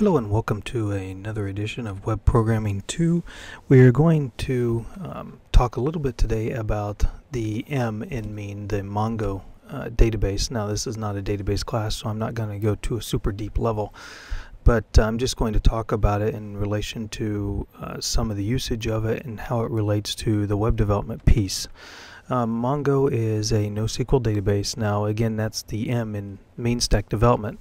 Hello and welcome to another edition of Web Programming 2. We are going to talk a little bit today about the M in mean, the Mongo database. Now this is not a database class, so I'm not going to go to a super deep level, but I'm just going to talk about it in relation to some of the usage of it and how it relates to the web development piece. Mongo is a NoSQL database. Now again, that's the M in main stack development.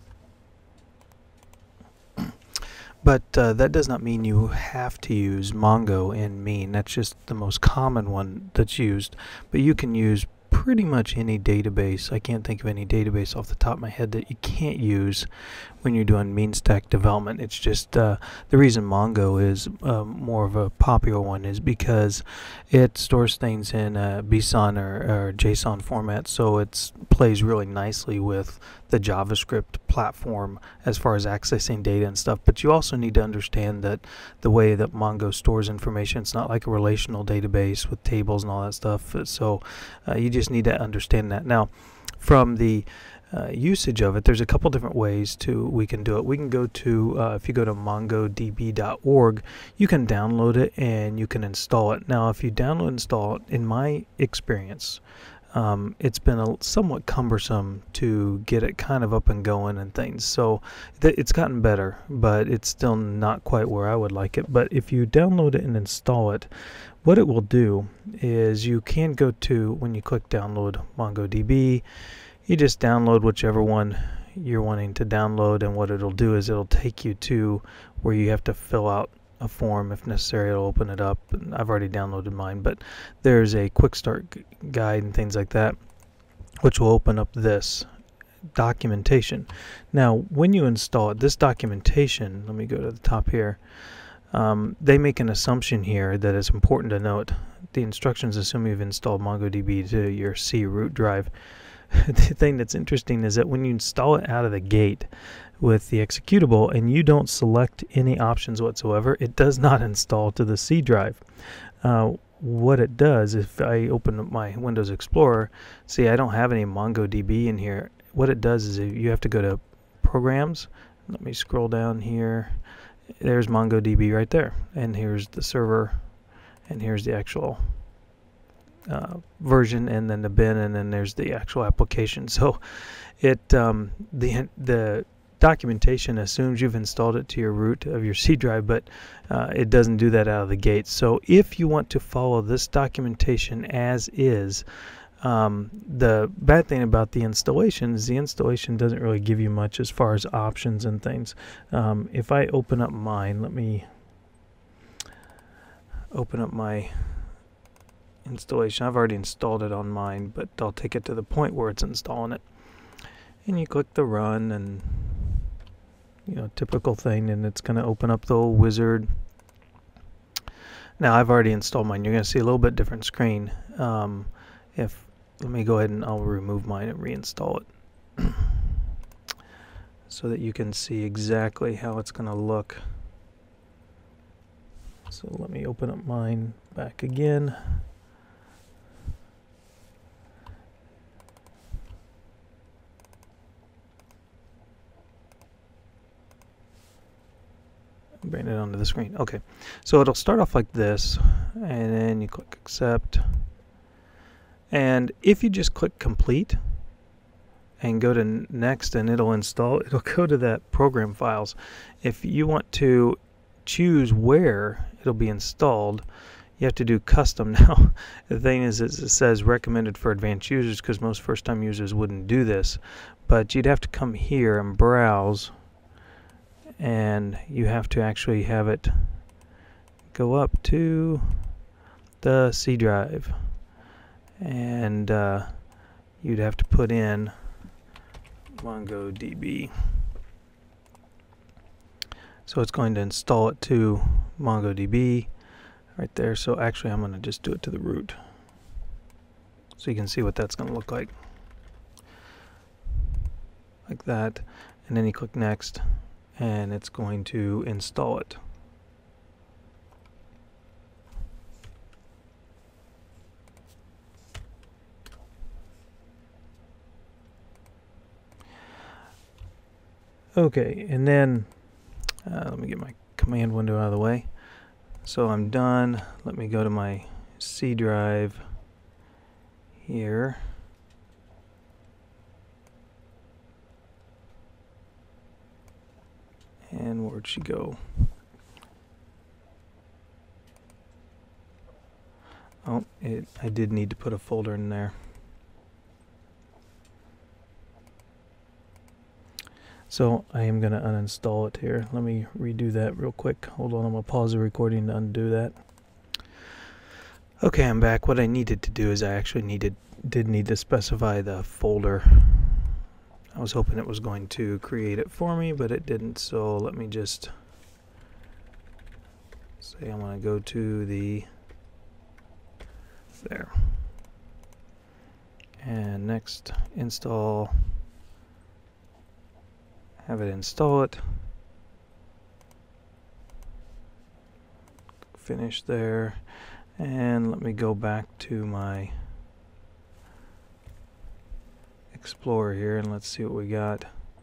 But that does not mean you have to use Mongo in mean. That's just the most common one that's used. But you can use pretty much any database. I can't think of any database off the top of my head that you can't use when you're doing mean stack development. It's just the reason Mongo is more of a popular one is because it stores things in BSON or JSON format, so it plays really nicely with the JavaScript platform as far as accessing data and stuff. But you also need to understand that the way that Mongo stores information, it's not like a relational database with tables and all that stuff. So you just need to understand that. Now, from the usage of it, there's a couple different ways we can do it. We can go to, if you go to mongodb.org, you can download it and you can install it. Now, if you download and install it, in my experience, it's been somewhat cumbersome to get it kind of up and going and things. So it's gotten better, but it's still not quite where I would like it. But if you download it and install it, what it will do is you can go to, when you click download MongoDB, you just download whichever one you're wanting to download, and what it'll do is it'll take you to where you have to fill out a form. If necessary, it'll open it up. I've already downloaded mine, but there's a quick start guide and things like that, which will open up this documentation. Now, when you install it, this documentation, let me go to the top here, they make an assumption here that is important to note. The instructions assume you've installed MongoDB to your C root drive. The thing that's interesting is that when you install it out of the gate with the executable and you don't select any options whatsoever, it does not install to the C drive. What it does, if I open up my Windows Explorer, see, I don't have any MongoDB in here. What it does is you have to go to Programs. Let me scroll down here. There's MongoDB right there, and here's the server, and here's the actual version, and then the bin, and then there's the actual application. So it the documentation assumes you've installed it to your root of your C drive, but it doesn't do that out of the gate. So if you want to follow this documentation as is, the bad thing about the installation is the installation doesn't really give you much as far as options and things. If I open up mine, let me open up my installation. I've already installed it on mine, but I'll take it to the point where it's installing it. And you click the run, and typical thing, and it's going to open up the old wizard. Now I've already installed mine. You're going to see a little bit different screen. Let me go ahead and I'll remove mine and reinstall it so that you can see exactly how it's going to look. So let me open up mine back again. Bring it onto the screen. Okay, so it'll start off like this, and then you click accept, and if you just click complete and go to next, and it'll install, it'll go to that program files. If you want to choose where it'll be installed, you have to do custom. Now the thing is, it says recommended for advanced users because most first-time users wouldn't do this, but you'd have to come here and browse, and you have to actually have it go up to the C drive, and you'd have to put in MongoDB. So it's going to install it to MongoDB right there. So actually I'm going to just do it to the root so you can see what that's going to look like that, and then you click next, and it's going to install it. Okay, and then Let me get my command window out of the way. So I'm done. Let me go to my C drive here. And where'd she go? Oh, I did need to put a folder in there. So I am going to uninstall it here. Let me redo that real quick. Hold on, I'm going to pause the recording to undo that. Okay, I'm back. What I needed to do is I actually did need to specify the folder. I was hoping it was going to create it for me, but it didn't. So let me just say I'm going to go to there. And next, install. Have it install it. Finish there. And let me go back to my Explorer here and let's see what we got.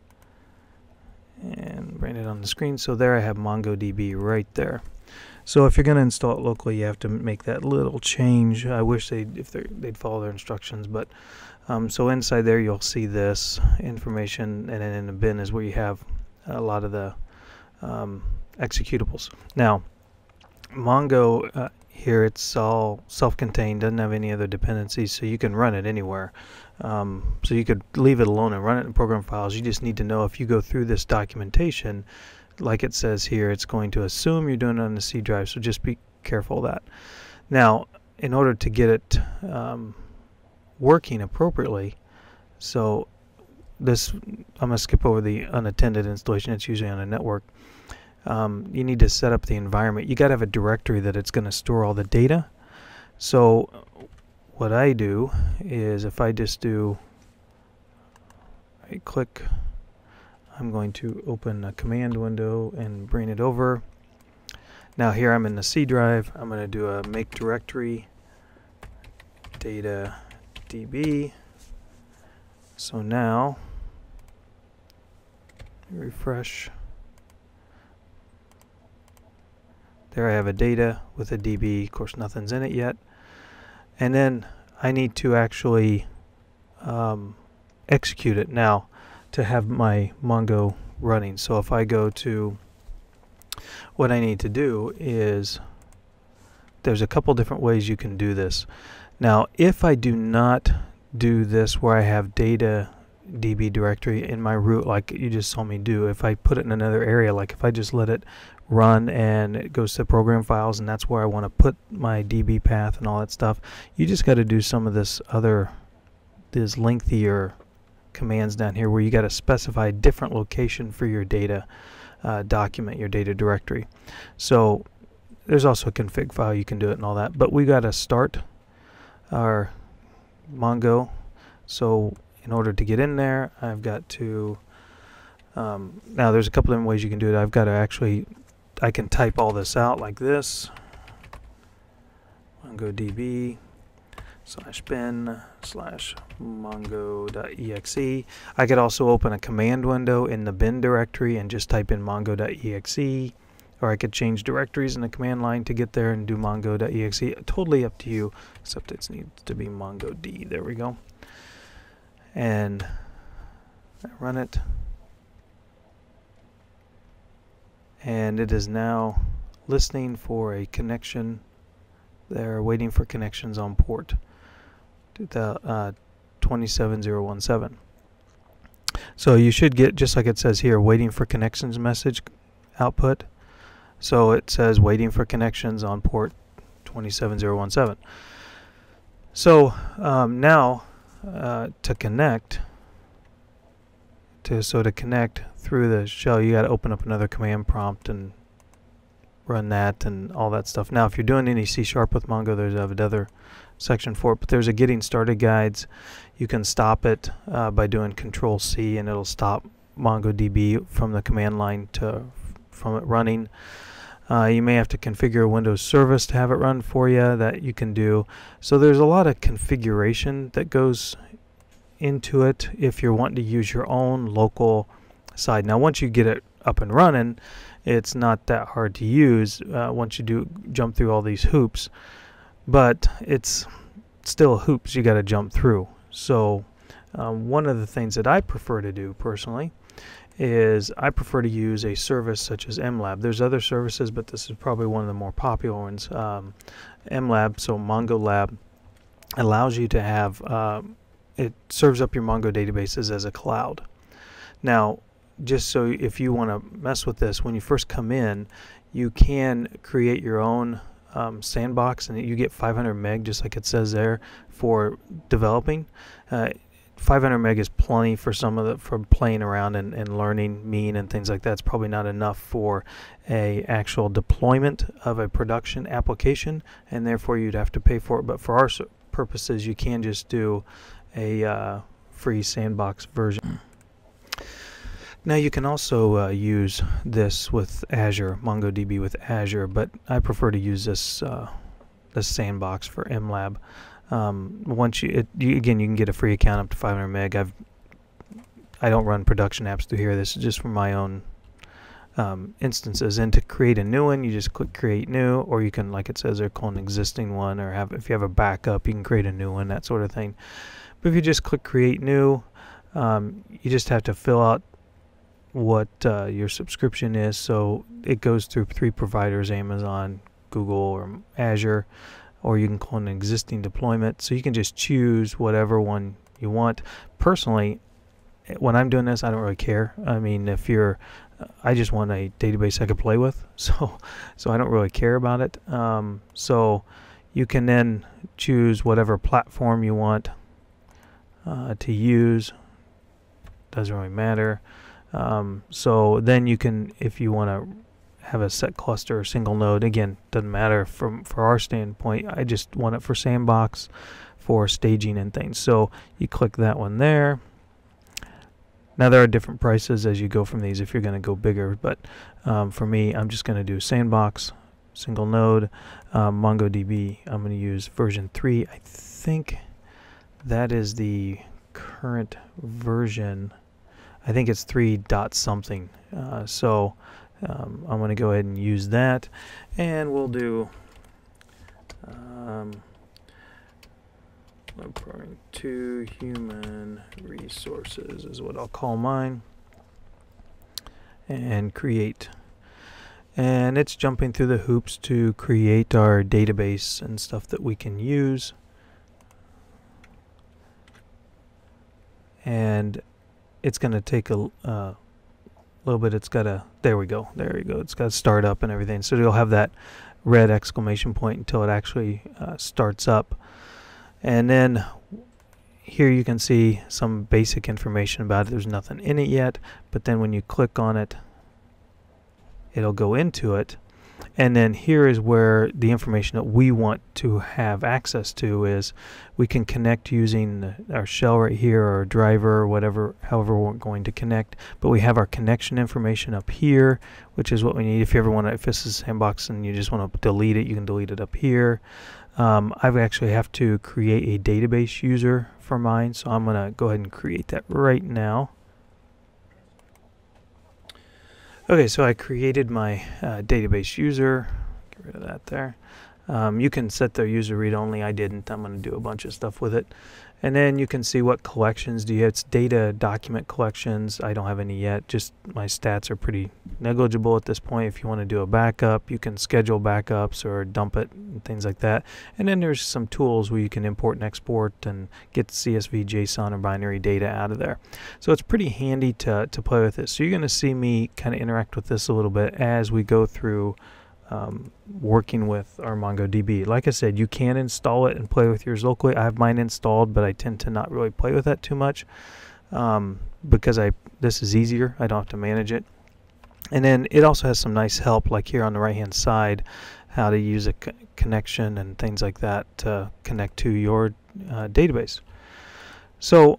And bring it on the screen. So there I have MongoDB right there. So if you're going to install it locally, you have to make that little change. I wish they'd follow their instructions, but so inside there you'll see this information, and then in the bin is where you have a lot of the executables. Now, Mongo here, it's all self-contained, doesn't have any other dependencies, so you can run it anywhere. So you could leave it alone and run it in program files. You just need to know if you go through this documentation, like it says here, it's going to assume you're doing it on the C drive, so just be careful of that. Now, in order to get it working appropriately, so this, I'm going to skip over the unattended installation. It's usually on a network. You need to set up the environment. You got to have a directory that it's going to store all the data. So what I do is, if I just do right click, I'm going to open a command window and bring it over. Now here I'm in the C drive. I'm going to do a make directory data DB. So now refresh. There I have a data with a DB. Of course, nothing's in it yet. And then I need to actually execute it now to have my Mongo running. So if I go to, what I need to do is, there's a couple different ways you can do this. Now, if I do not do this where I have data DB directory in my root like you just saw me do, if I put it in another area, like if I just let it run and it goes to program files and that's where I want to put my DB path and all that stuff, you just got to do some of this lengthier commands down here where you got to specify a different location for your data document, your data directory. So there's also a config file, you can do it and all that, but we got to start our Mongo. So in order to get in there, I've got to now there's a couple different ways you can do it. I've got to actually, I can type all this out like this, MongoDB /bin /mongo.exe. I could also open a command window in the bin directory and just type in mongo.exe, or I could change directories in the command line to get there and do mongo.exe. Totally up to you, except it needs to be MongoD. There we go. And I run it. And it is now listening for a connection. They're waiting for connections on port 27017. So you should get, just like it says here, waiting for connections message output. So it says waiting for connections on port 27017. So now to connect, to connect through the shell, you got to open up another command prompt and run that and all that stuff. Now, if you're doing any C# with Mongo, there's another section for it, but there's a getting started guides. You can stop it by doing Control-C, and it'll stop MongoDB from the command line from it running. You may have to configure a Windows service to have it run for you. That you can do. So there's a lot of configuration that goes into it if you're wanting to use your own local side. Now, once you get it up and running, It's not that hard to use once you do jump through all these hoops, but it's still hoops you got to jump through. So one of the things that I prefer to do personally is I prefer to use a service such as MLab. There's other services, but this is probably one of the more popular ones. MLab, so Mongo Lab, allows you to have, it serves up your Mongo databases as a cloud. Now, just so if you want to mess with this, when you first come in, you can create your own sandbox, and you get 500 meg, just like it says there, for developing. 500 meg is plenty for for playing around and learning mean and things like that. It's probably not enough for a actual deployment of a production application, and therefore you'd have to pay for it. But for our purposes, you can just do a free sandbox version. Now you can also use this with Azure, MongoDB with Azure, but I prefer to use this sandbox for MLab. Once again, you can get a free account up to 500 meg. I don't run production apps through here. This is just for my own instances. And to create a new one, you just click Create New, or you can, like it says there, call an existing one, or if you have a backup, you can create a new one, that sort of thing. But if you just click Create New, you just have to fill out what your subscription is. So it goes through 3 providers: Amazon, Google, or Azure. Or you can call an existing deployment. So you can just choose whatever one you want. Personally, when I'm doing this, I don't really care. I mean, if you're, I just want a database I can play with. So I don't really care about it. So you can then choose whatever platform you want to use. Doesn't really matter. So then you can, if you want to have a set cluster or single node, again, doesn't matter for our standpoint. I just want it for sandbox, for staging and things. So you click that one there. Now there are different prices as you go from these if you're going to go bigger, but for me, I'm just going to do sandbox, single node, MongoDB. I'm going to use version 3. I think that is the current version. I think it's 3 dot something. I'm going to go ahead and use that, and we'll do referring to human resources is what I'll call mine, and create. And it's jumping through the hoops to create our database and stuff that we can use. And it's going to take a little bit. It's got to, there you go, it's got to start up and everything. So you'll have that red exclamation point until it actually starts up. And then here you can see some basic information about it. There's nothing in it yet, but then when you click on it, it'll go into it. And then here is where the information that we want to have access to is. We can connect using our shell right here, or a driver, or whatever, however we're going to connect. But we have our connection information up here, which is what we need. If you ever want to, if this is Sandbox and you just want to delete it, you can delete it up here. I actually have to create a database user for mine, so I'm going to go ahead and create that right now. Okay, so I created my database user. Get rid of that there. You can set the user read only. I didn't. I'm going to do a bunch of stuff with it. And then you can see what collections do you have. It's data document collections. I don't have any yet. Just my stats are pretty negligible at this point. If you want to do a backup, you can schedule backups or dump it and things like that. And then there's some tools where you can import and export and get CSV, JSON, or binary data out of there. So it's pretty handy to play with it. So you're going to see me kind of interact with this a little bit as we go through working with our MongoDB. Like I said, you can install it and play with yours locally. I have mine installed, but I tend to not really play with that too much because this is easier. I don't have to manage it. And then it also has some nice help, like here on the right hand side, how to use a connection and things like that to connect to your database. So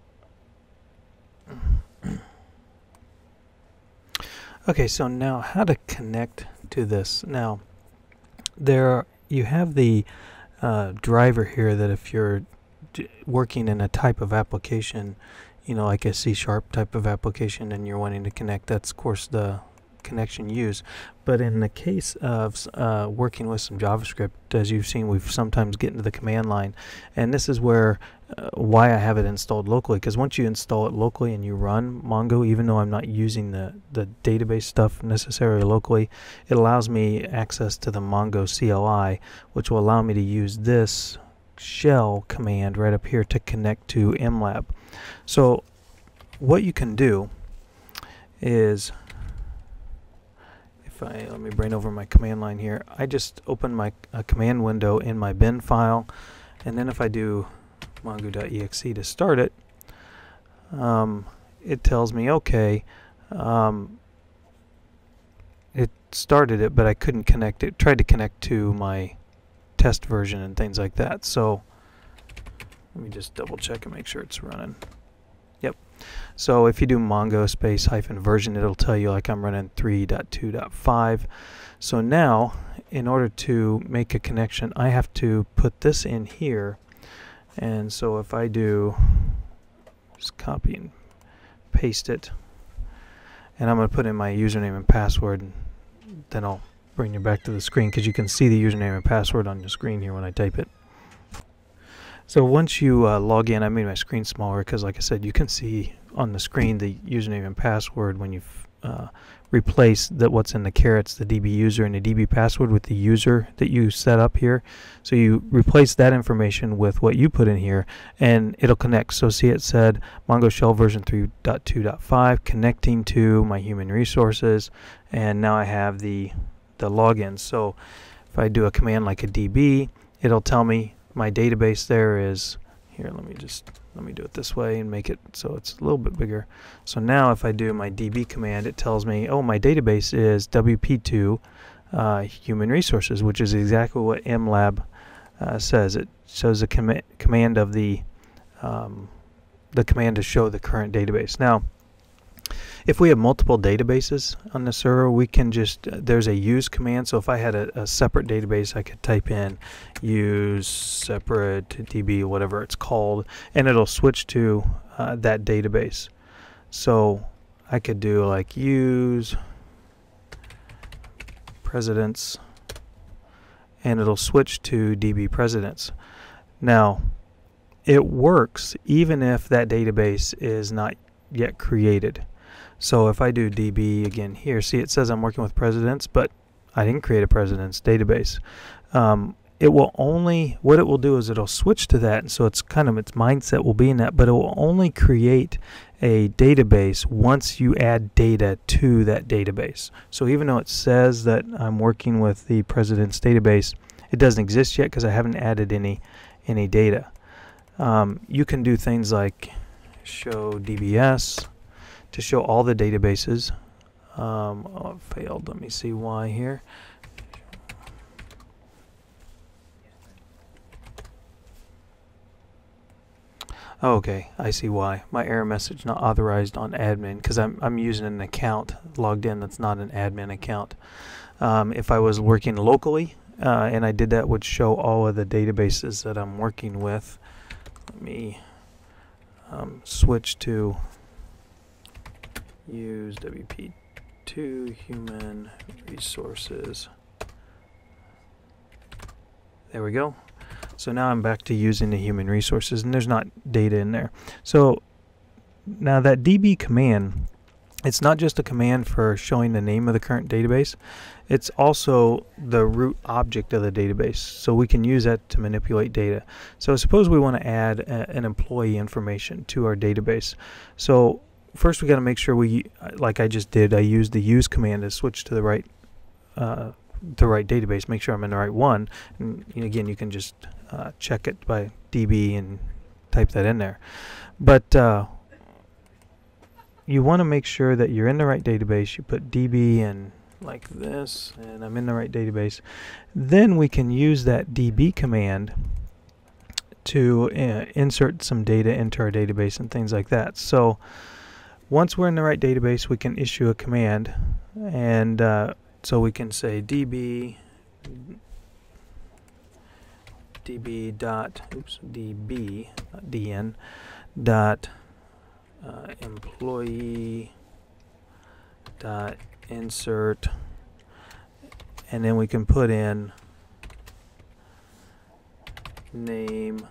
okay, so now how to connect to this. Now you have the driver here that if you're working in a type of application, you know, like a C# type of application, and you're wanting to connect, that's of course the connection used. But in the case of working with some JavaScript, as you've seen, we've sometimes get into the command line, and this is where why I have it installed locally, because once you install it locally and you run Mongo, even though I'm not using the database stuff necessarily locally, it allows me access to the Mongo CLI, which will allow me to use this shell command right up here to connect to MLab. So what you can do is, if I let me bring over my command line here, I just open my command window in my bin file, and then if I do mongo.exe to start it, it tells me okay, it started it, but I couldn't connect it. Tried to connect to my test version and things like that. So let me just double check and make sure it's running. Yep. So if you do mongo space hyphen version, it'll tell you like I'm running 3.2.5. So now, in order to make a connection, I have to put this in here. And so if I do, just copy and paste it, and I'm going to put in my username and password, and then I'll bring you back to the screen because you can see the username and password on the screen here when I type it. So once you log in, I made my screen smaller because, like I said, you can see on the screen the username and password when you replace what's in the carets, the DB user and the DB password, with the user that you set up here. So you replace that information with what you put in here, and it'll connect. So see, it said Mongo Shell version 3.2.5 connecting to my human resources, and now I have the login. So if I do a command like a DB, it'll tell me my database there is here. Let me do it this way and make it so it's a little bit bigger. So now if I do my DB command, it tells me, oh, my database is WP2 human resources, which is exactly what MLab says. It shows the command of the command to show the current database. Now, if we have multiple databases on the server, we can just, there's a use command. So if I had a separate database, I could type in use separate DB, whatever it's called, and it'll switch to that database. So I could do like use presidents, and it'll switch to DB presidents. Now, it works even if that database is not yet created. So if I do DB again here, see, it says I'm working with presidents, but I didn't create a presidents database. It will only, what it will do is it'll switch to that, and so it's kind of, its mindset will be in that, but it will only create a database once you add data to that database. So even though it says that I'm working with the presidents database, it doesn't exist yet because I haven't added any data. You can do things like show DBS to show all the databases. Oh, it failed. Let me see why here. Okay, I see why. My error message not authorized on admin, because I'm using an account logged in that's not an admin account. If I was working locally and I did that, would show all of the databases that I'm working with. Let me switch to use WP2 human resources. There we go. So now I'm back to using the human resources, and there's not data in there. So now that DB command, it's not just a command for showing the name of the current database, it's also the root object of the database. So we can use that to manipulate data. So suppose we want to add an employee information to our database. So first we got to make sure we, like I just did, I used the use command to switch to the right database, make sure I'm in the right one. And again, you can just check it by DB and type that in there. But you want to make sure that you're in the right database. You put DB in like this, and I'm in the right database. Then we can use that DB command to insert some data into our database and things like that. So once we're in the right database, we can issue a command, and so we can say DB dot DN dot employee dot insert, and then we can put in name,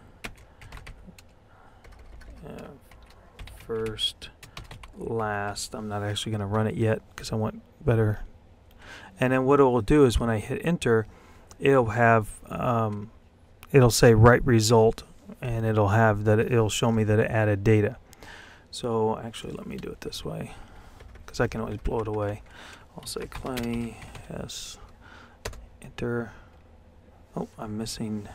first, last. I'm not actually going to run it yet because I want better. And then what it will do is when I hit enter, it'll have it'll say write result, and it'll have that it'll show me that it added data. So actually, let me do it this way because I can always blow it away. I'll say Clay S enter. Oh, I'm missing.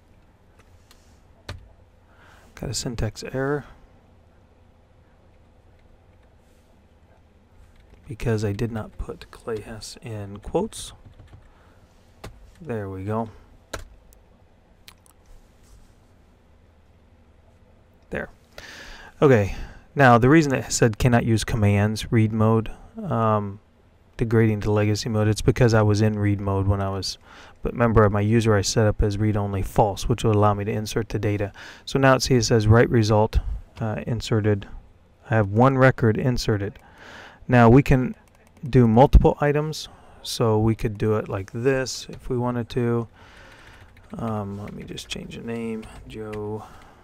Got a syntax error because I did not put Clay Hess in quotes. There we go. There. Okay. Now the reason it said cannot use commands read mode, degrading to legacy mode, it's because I was in read mode when I was. But remember, my user I set up as read only false, which will allow me to insert the data. So now it says write result inserted. I have one record inserted. Now we can do multiple items, so we could do it like this if we wanted to. Let me just change the name, Joe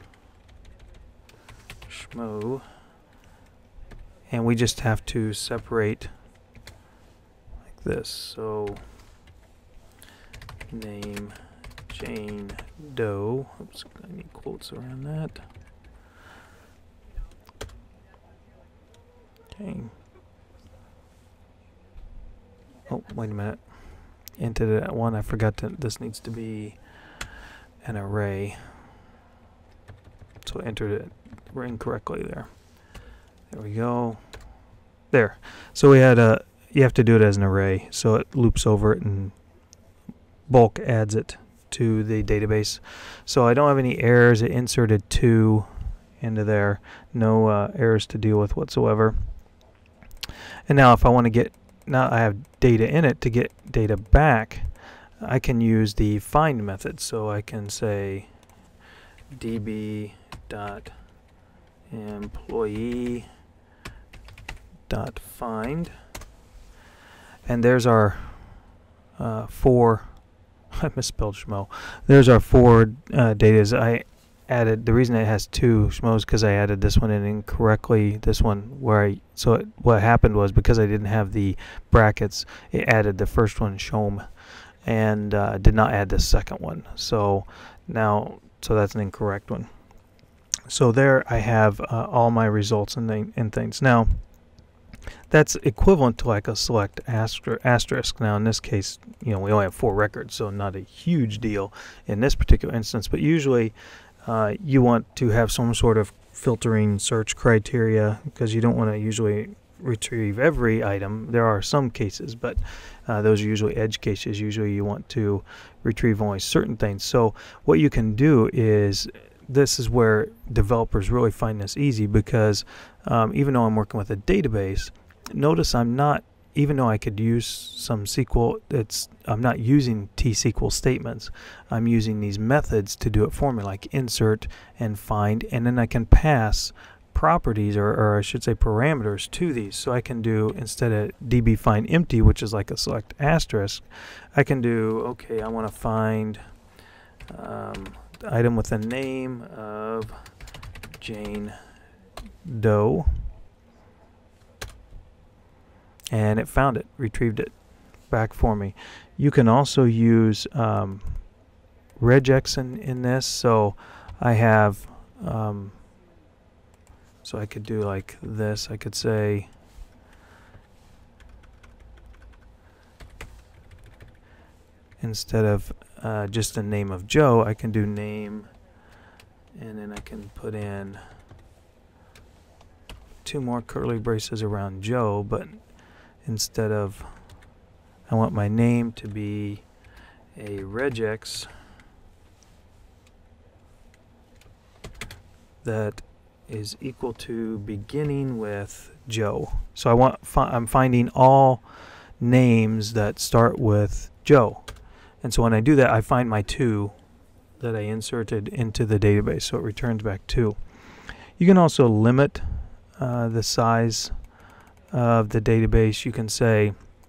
Schmo, and we just have to separate like this. So name Jane Doe. Oops, I need quotes around that. Okay. Oh, wait a minute. Into that one, I forgot that this needs to be an array. So I entered it incorrectly there. There we go. There. So we had a. You have to do it as an array, so it loops over it and bulk adds it to the database. So I don't have any errors. It inserted 2 into there. No errors to deal with whatsoever. And now if I want to get, now I have data in it, to get data back, I can use the find method. So I can say db.employee.find, and there's our 4. I misspelled Schmo. There's our 4 datas. I added, the reason it has 2 Schmos because I added this one in incorrectly. This one where what happened was because I didn't have the brackets, it added the first one Schom and did not add the second one. So now, so that's an incorrect one. So there I have all my results and things. Now that's equivalent to like a select asterisk. Now in this case, we only have 4 records, so not a huge deal in this particular instance. But usually you want to have some sort of filtering search criteria because you don't want to usually retrieve every item. There are some cases, but those are usually edge cases. Usually you want to retrieve only certain things. So what you can do is, this is where developers really find this easy because even though I'm working with a database, notice I'm not, even though I could use some SQL, I'm not using T-SQL statements. I'm using these methods to do it for me, like insert and find, and then I can pass properties, or I should say parameters, to these. So I can do, instead of db find empty, which is like a select asterisk, I can do, okay, I want to find the item with the name of Jane Doe, and it found it, retrieved it back for me. You can also use regex in this. So I have, so I could do like this. I could say instead of just the name of Joe, I can do name, and then I can put in 2 more curly braces around Joe, but instead of, I want my name to be a regex that is equal to beginning with Joe. So I'm finding all names that start with Joe. And so when I do that, I find my 2 that I inserted into the database, so it returns back 2. You can also limit the size of the database. You can say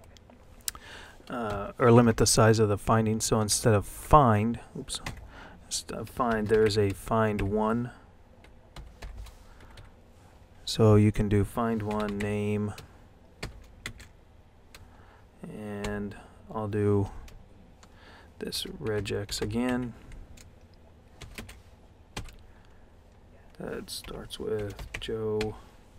or limit the size of the finding. So instead of find, there's a find one. So you can do find one name, and I'll do this regex again. That starts with Joe.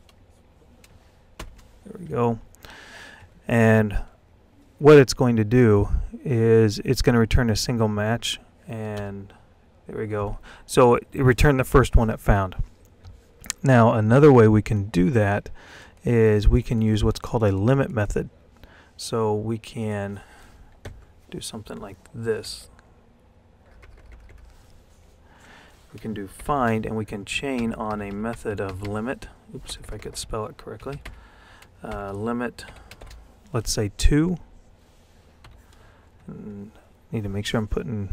There we go. And what it's going to do is it's going to return a single match, and there we go. So it returned the first one it found. Now another way we can do that is we can use what's called a limit method. So we can do something like this. We can do find, and we can chain on a method of limit. Oops, if I could spell it correctly. Limit, let's say 2. Need to make sure I'm putting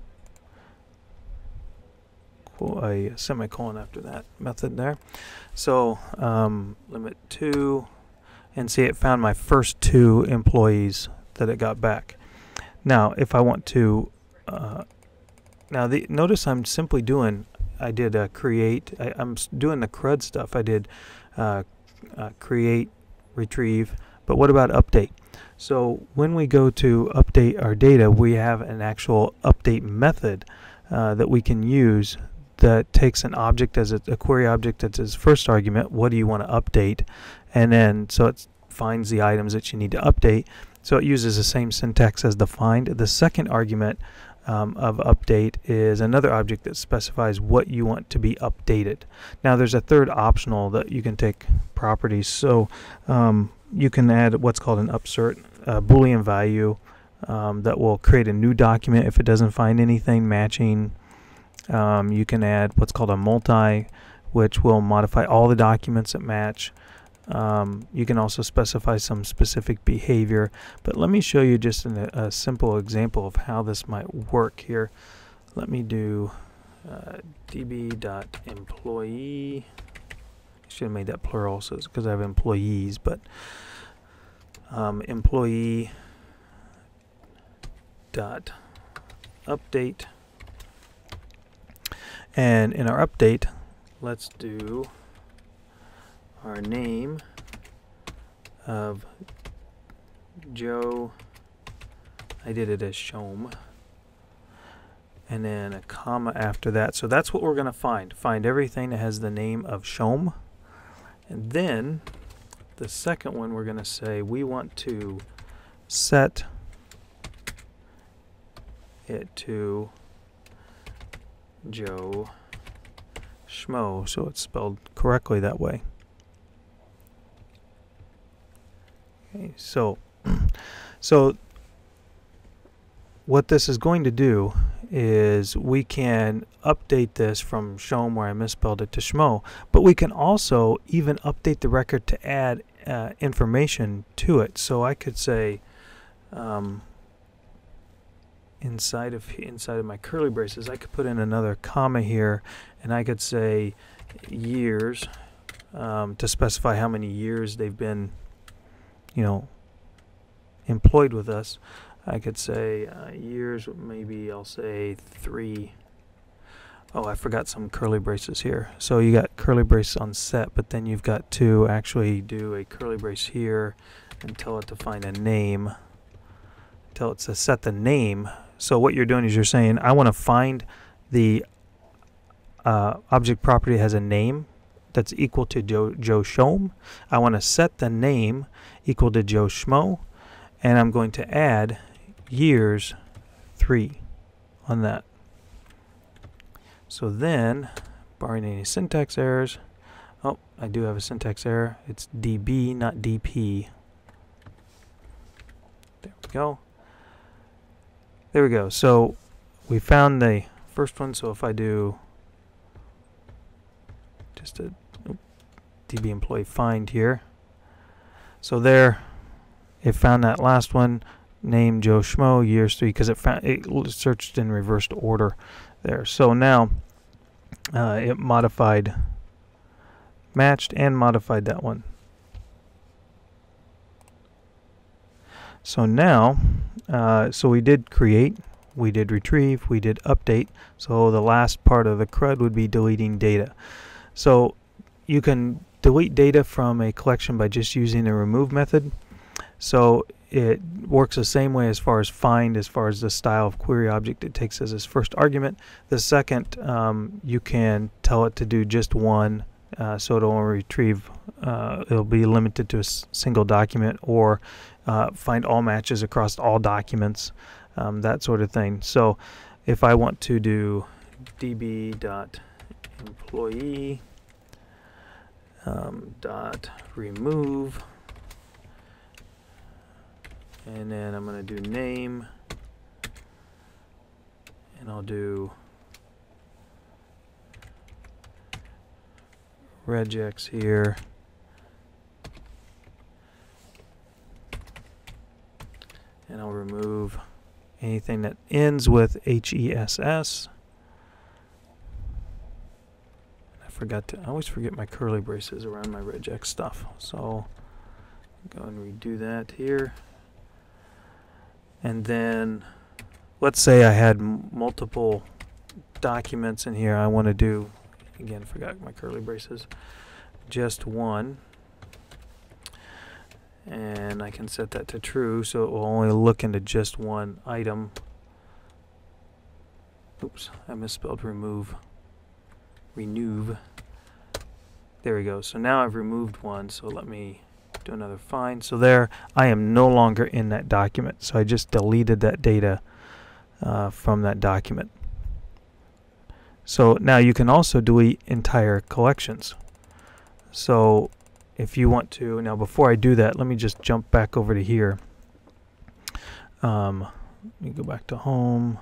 a semicolon after that method there. So limit 2, and see, it found my first 2 employees that it got back. Now if I want to notice I'm simply doing, I did create, I'm doing the CRUD stuff. I did create, retrieve, but what about update? So when we go to update our data, we have an actual update method that we can use that takes an object as a query object that's its first argument. What do you want to update? And then so it finds the items that you need to update. So it uses the same syntax as the find. The second argument of update is another object that specifies what you want to be updated. Now there's a third optional that you can take properties. So you can add what's called an upsert Boolean value that will create a new document if it doesn't find anything matching. You can add what's called a multi, which will modify all the documents that match. You can also specify some specific behavior, but let me show you just a simple example of how this might work here. Let me do db.employee. I should have made that plural, so it's because I have employees, but employee dot update, and in our update, let's do our name of Joe. I did it as Shom, and then a comma after that. So that's what we're going to find. Find everything that has the name of Shom. And then the second one, we're going to say we want to set it to Joe Schmo, so it's spelled correctly that way. Okay, so what this is going to do is we can update this from Shom, where I misspelled it, to Schmo, but we can also even update the record to add information to it. So I could say inside of my curly braces, I could put in another comma here, and I could say years to specify how many years they've been, employed with us. I could say years, maybe I'll say 3. Oh, I forgot some curly braces here. So you got curly braces on set, but then you've got to actually do a curly brace here and tell it to find a name. Tell it to set the name. So what you're doing is you're saying, I want to find the object property has a name that's equal to Joe Shom. I want to set the name equal to Joe Schmo, and I'm going to add years 3 on that. So then, barring any syntax errors, oh, I do have a syntax error. It's db, not dp. There we go. There we go. So we found the first one. So if I do just a db employee find here, so there it found that last one, name Joe Schmo, years 3, because it searched in reversed order there. So now it matched and modified that one. So now So we did create, we did retrieve, we did update. So the last part of the CRUD would be deleting data. So you can delete data from a collection by just using the remove method. So it works the same way as far as find, as far as the style of query object it takes as its first argument. The second, you can tell it to do just one, so it'll only retrieve, it'll be limited to a single document, or find all matches across all documents, that sort of thing. So if I want to do db.employee dot remove, and then I'm going to do name, and I'll do regex here, and I'll remove anything that ends with HESS. I always forget my curly braces around my regex stuff, so go and redo that here. And then let's say I had multiple documents in here. I want to do, again, forgot my curly braces, just one, and I can set that to true, so it will only look into just one item. Oops, I misspelled remove. Renewve. There we go. So now I've removed one, so let me do another find. So there, I am no longer in that document. So I just deleted that data from that document. So now you can also delete entire collections. So if you want to, now before I do that, let me just jump back over to here. Let me go back to home.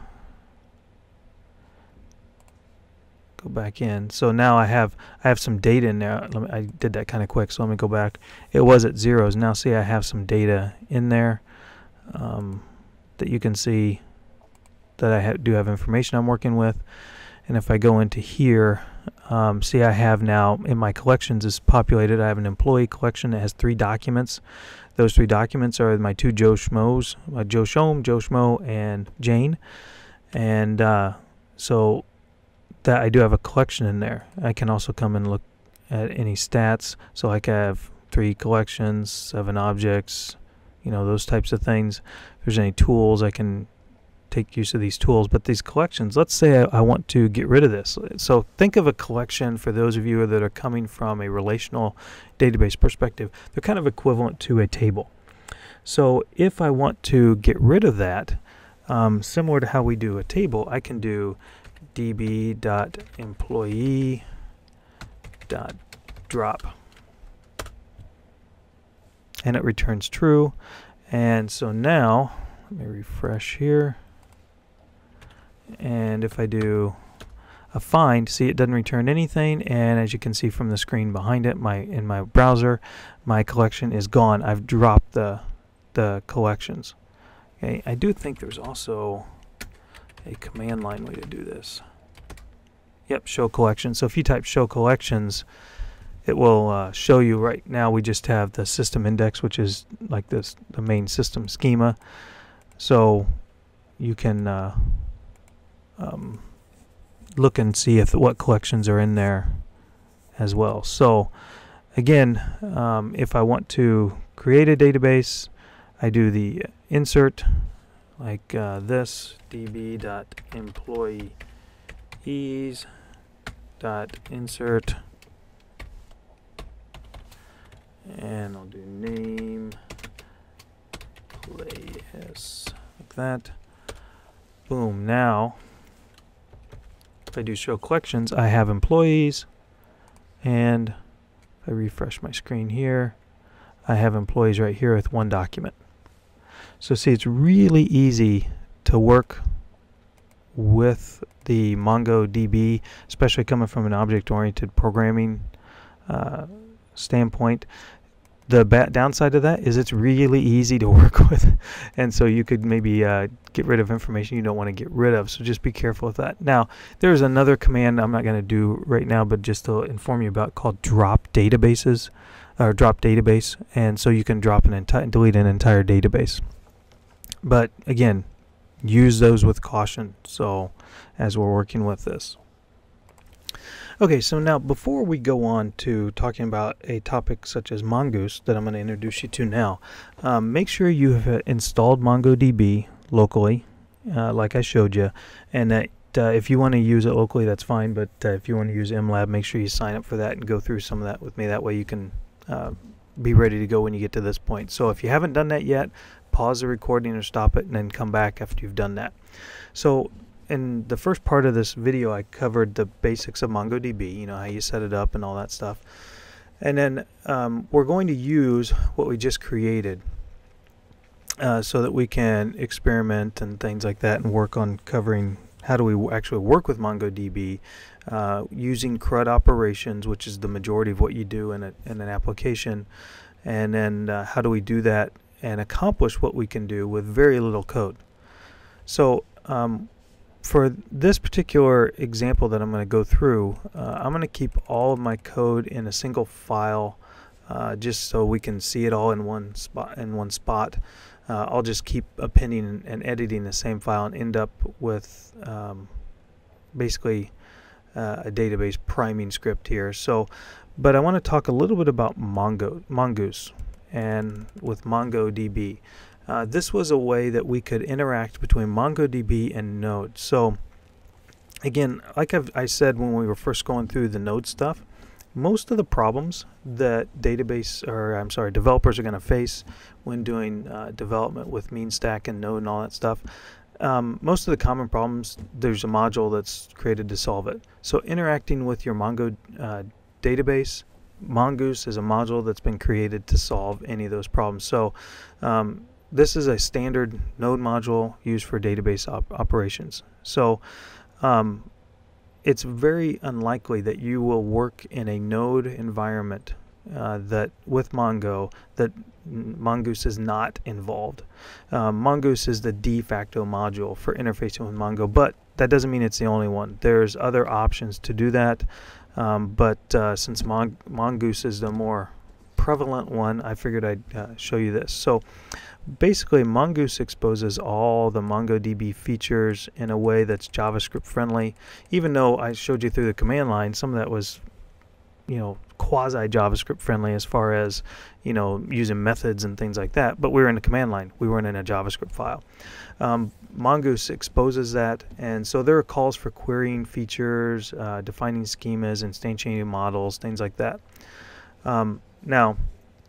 Go back in. So now I have some data in there. I did that kind of quick, so let me go back. It was at zeros. Now see, I have some data in there that you can see that I do have information I'm working with. And if I go into here, see, I have now in my collections is populated. I have an employee collection that has 3 documents. Those 3 documents are my 2 Joe Schmoes, Joe Schmo, and Jane. And so that I do have a collection in there. I can also come and look at any stats. So I can have 3 collections, 7 objects, you know, those types of things. If there's any tools, I can take use of these tools. But these collections, let's say I want to get rid of this. So think of a collection, for those of you that are coming from a relational database perspective, they're kind of equivalent to a table. So if I want to get rid of that, similar to how we do a table, I can do db.employee.drop, and it returns true. And so now let me refresh here, and if I do a find, see, it doesn't return anything, and as you can see from the screen behind it, in my browser, my collection is gone. I've dropped the collections. Okay, I do think there's also a command line way to do this. Yep, show collections. So if you type show collections, it will show you. Right now we just have the system index, which is like the main system schema. So you can look and see what collections are in there as well. So again, if I want to create a database, I do the insert like this, db.employees.insert, and I'll do name place like that. Boom. Now if I do show collections, I have employees, and if I refresh my screen here, I have employees right here with 1 document. So see, it's really easy to work with the MongoDB, especially coming from an object-oriented programming standpoint. The downside of that is it's really easy to work with, and so you could maybe get rid of information you don't want to get rid of, so just be careful with that. Now, there's another command I'm not going to do right now, but just to inform you about, called drop databases, or drop database, and so you can drop delete an entire database. But again, use those with caution. So as we're working with this. Okay, so now before we go on to talking about a topic such as Mongoose that I'm going to introduce you to now, make sure you have installed MongoDB locally, like I showed you, and that if you want to use it locally, that's fine, but if you want to use MLab, make sure you sign up for that and go through some of that with me. That way you can be ready to go when you get to this point. So if you haven't done that yet, pause the recording or stop it and then come back after you've done that. So in the first part of this video, I covered the basics of MongoDB, how you set it up and all that stuff. And then we're going to use what we just created so that we can experiment and things like that and work on covering how do we actually work with MongoDB using CRUD operations, which is the majority of what you do in an application. And then how do we do that and accomplish what we can do with very little code. So for this particular example that I'm going to go through, I'm going to keep all of my code in a single file just so we can see it all in one spot. I'll just keep appending and editing the same file and end up with basically a database priming script here. So, but I want to talk a little bit about Mongoose and with MongoDB. This was a way that we could interact between MongoDB and Node. So again, like I said when we were first going through the Node stuff, most of the problems that developers are going to face when doing development with MeanStack and Node and all that stuff, most of the common problems, there's a module that's created to solve it. So interacting with your Mongo database, Mongoose is a module that's been created to solve any of those problems. So this is a standard Node module used for database operations. So it's very unlikely that you will work in a Node environment that with Mongo that Mongoose is not involved. Mongoose is the de facto module for interfacing with Mongo, but that doesn't mean it's the only one. There's other options to do that, but since Mongoose is the more prevalent one, I figured I'd show you this. So basically, Mongoose exposes all the MongoDB features in a way that's JavaScript friendly. Even though I showed you through the command line, some of that was, quasi JavaScript friendly as far as, using methods and things like that. But we were in the command line. We weren't in a JavaScript file. Mongoose exposes that, and so there are calls for querying features, defining schemas, instantiating models, things like that. Now,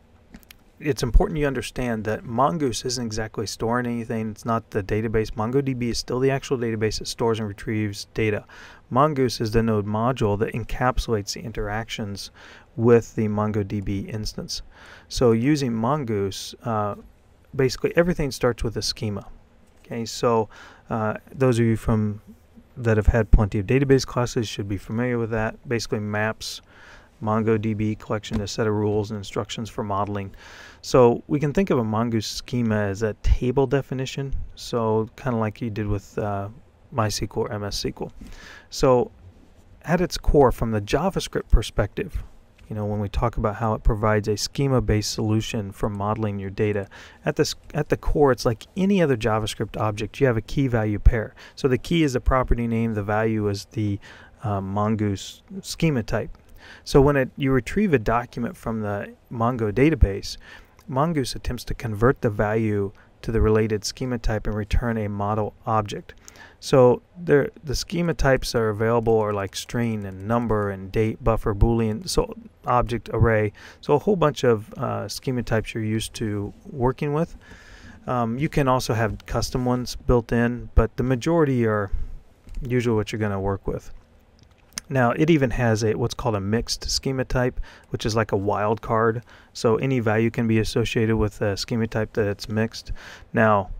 it's important you understand that Mongoose isn't exactly storing anything. It's not the database. MongoDB is still the actual database that stores and retrieves data. Mongoose is the Node module that encapsulates the interactions with the MongoDB instance. So using Mongoose, basically everything starts with a schema. Okay, so those of you that have had plenty of database classes should be familiar with that. Basically maps MongoDB collection, a set of rules and instructions for modeling. So we can think of a Mongoose schema as a table definition, so kind of like you did with MySQL or MS SQL. So at its core, from the JavaScript perspective, when we talk about how it provides a schema-based solution for modeling your data, at the core, it's like any other JavaScript object. You have a key-value pair. So the key is the property name, the value is the Mongoose schema type. So when you retrieve a document from the Mongo database, Mongoose attempts to convert the value to the related schema type and return a model object. So the schema types are available are like string and number and date, buffer, boolean, so object, array. So a whole bunch of schema types you're used to working with. You can also have custom ones built in, but the majority are usually what you're going to work with. Now it even has what's called a mixed schema type, which is like a wild card. So any value can be associated with a schema type that's mixed. Now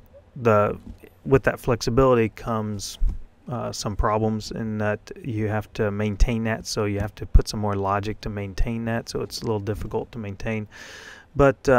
with that flexibility comes some problems in that you have to maintain that. So you have to put some more logic to maintain that. So it's a little difficult to maintain. But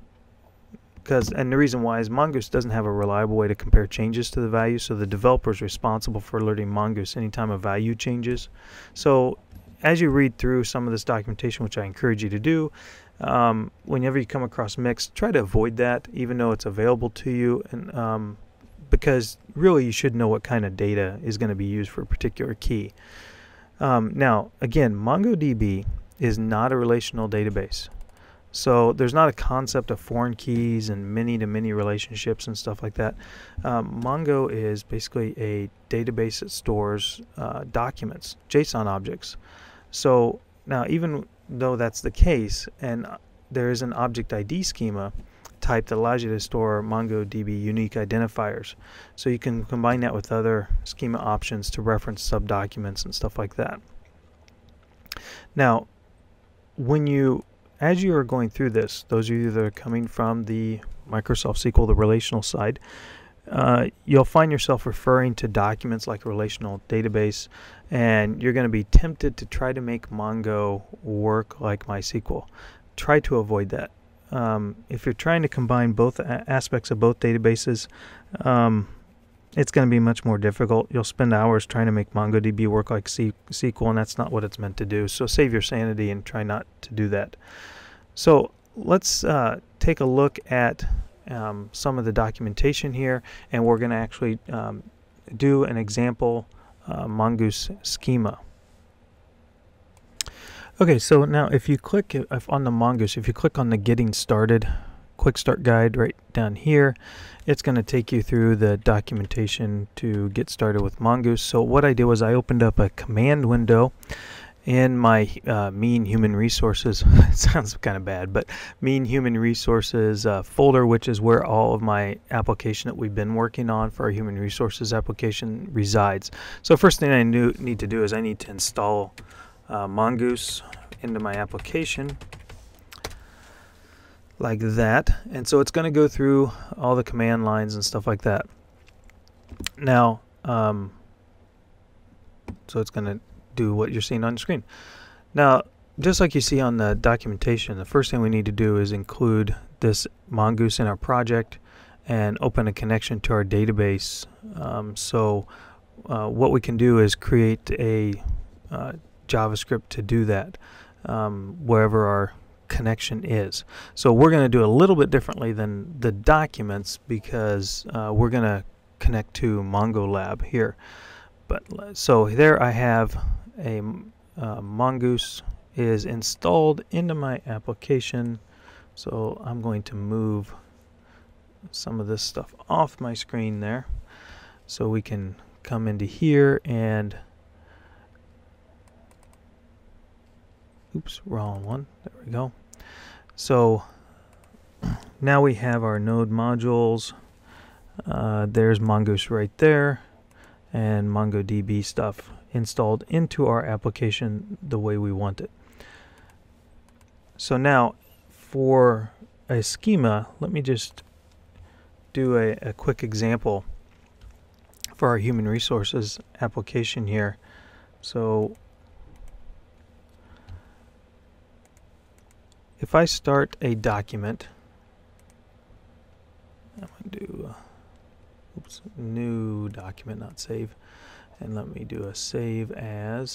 and the reason why is Mongoose doesn't have a reliable way to compare changes to the value, so the developer is responsible for alerting Mongoose anytime a value changes. So as you read through some of this documentation, which I encourage you to do, Whenever you come across mixed, try to avoid that, even though it's available to you, and because really you should know what kind of data is going to be used for a particular key. Now, again, MongoDB is not a relational database. So there's not a concept of foreign keys and many-to-many relationships and stuff like that. Mongo is basically a database that stores documents, JSON objects. So now, even though that's the case, and there is an object ID schema type that allows you to store MongoDB unique identifiers. So you can combine that with other schema options to reference subdocuments and stuff like that. Now, as you are going through this, those of you that are coming from the Microsoft SQL, the relational side, you'll find yourself referring to documents like a relational database, and you're going to be tempted to try to make Mongo work like MySQL. Try to avoid that. If you're trying to combine both aspects of both databases, it's going to be much more difficult. You'll spend hours trying to make MongoDB work like SQL, and that's not what it's meant to do. So save your sanity and try not to do that. So let's take a look at some of the documentation here, and we're going to actually do an example Mongoose schema. Okay, so now if you click on the Mongoose, if you click on the Getting Started Quick Start Guide right down here, it's going to take you through the documentation to get started with Mongoose. So what I did was I opened up a command window in my Mean Human Resources, it sounds kind of bad, but Mean Human Resources folder, which is where all of my application that we've been working on for our Human Resources application resides. So first thing I need to do is I need to install Mongoose into my application like that, and so it's going to go through all the command lines and stuff like that. Now, so it's going to do what you're seeing on the screen. Now, just like you see on the documentation, the first thing we need to do is include this Mongoose in our project and open a connection to our database. What we can do is create a JavaScript to do that wherever our connection is. So we're going to do a little bit differently than the documents, because we're going to connect to MongoLab here. But so there I have a Mongoose is installed into my application. So I'm going to move some of this stuff off my screen there, so we can come into here and oops, wrong one. There we go. So now we have our node modules. There's Mongoose right there, and MongoDB stuff installed into our application the way we want it. So now for a schema, let me just do a quick example for our Human Resources application here. So if I start a document, I'm going to do new document, not save, and let me do a save as,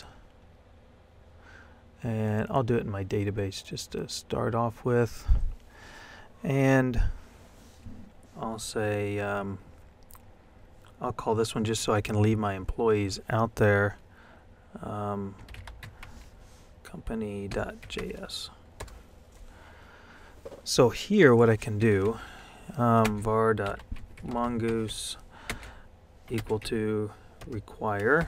and I'll do it in my database just to start off with, and I'll say I'll call this one, just so I can leave my employees out there, company.js. So here what I can do, var.mongoose equal to require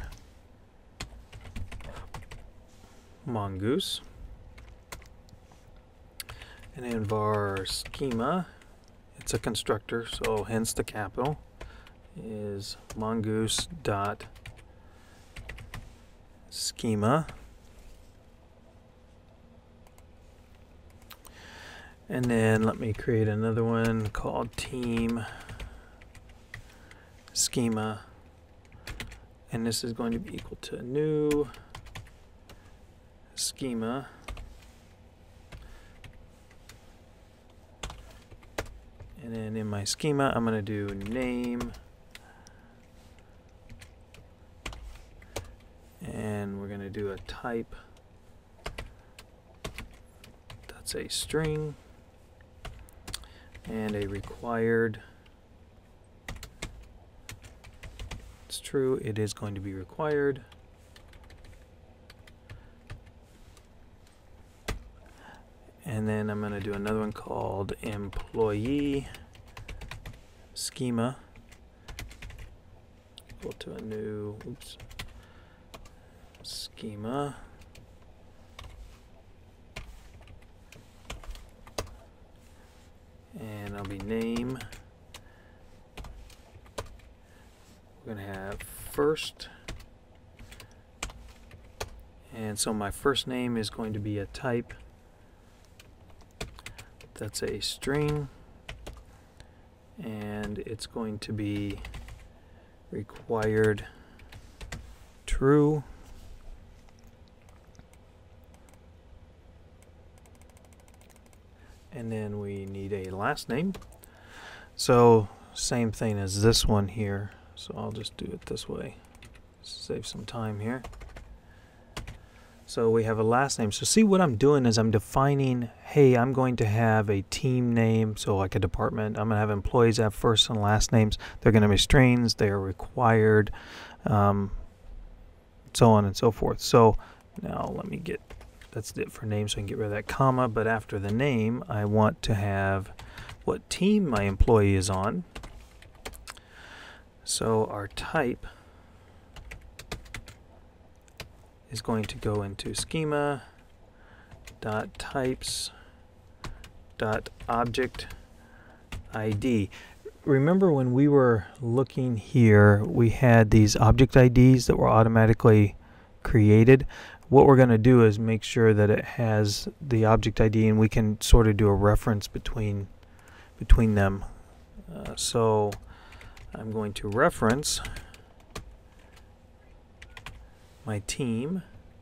mongoose, and then var schema, it's a constructor, so hence the capital, is mongoose dot schema. And then let me create another one called team schema, and this is going to be equal to new schema, and then in my schema I'm going to do name, and we're going to do a type that's a string, and a required. It's true, it is going to be required. And then I'm going to do another one called employee schema. Go to a new schema. And I'll be name. We're going to have first. And so my first name is going to be a type. That's a string. And it's going to be required true. And then we need a last name. So same thing as this one here. So I'll just do it this way. Save some time here. So we have a last name. So see, what I'm doing is I'm defining, hey, I'm going to have a team name, so like a department. I'm going to have employees have first and last names. They're going to be strings. They are required, so on and so forth. So now let me get, that's it for name, so I can get rid of that comma. But after the name, I want to have what team my employee is on. So our type is going to go into schema dot types dot object ID. Remember when we were looking here, we had these object IDs that were automatically created. What we're going to do is make sure that it has the object ID, and we can sort of do a reference between them. So I'm going to reference my team.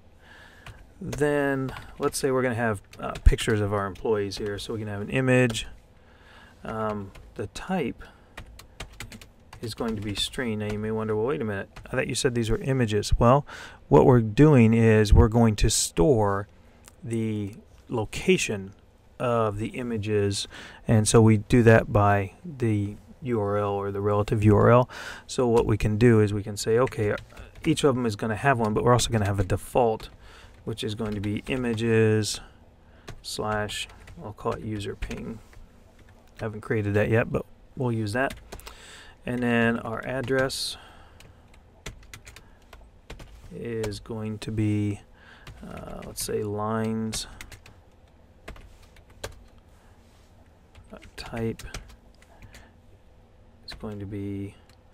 Then let's say we're going to have pictures of our employees here, so we can have an image. The type is going to be string. Now you may wonder, well, wait a minute, I thought you said these were images. Well, what we're doing is we're going to store the location of the images, and so we do that by the URL or the relative URL. So what we can do is we can say, okay, each of them is going to have one, but we're also going to have a default, which is going to be images / I'll call it user ping. I haven't created that yet, but we'll use that. And then our address is going to be, let's say, lines type is going to be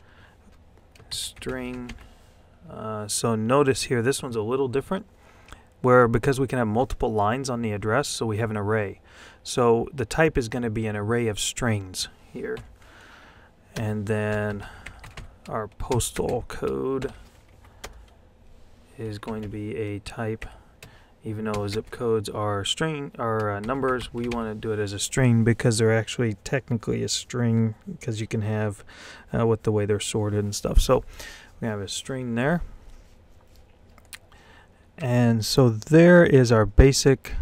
string. So notice here, this one's a little different, where because we can have multiple lines on the address, so we have an array. So the type is going to be an array of strings here. And then our postal code is going to be a type. Even though zip codes are string or numbers, we want to do it as a string because they're actually technically a string, because you can have with the way they're sorted and stuff. So we have a string there. And so there is our basic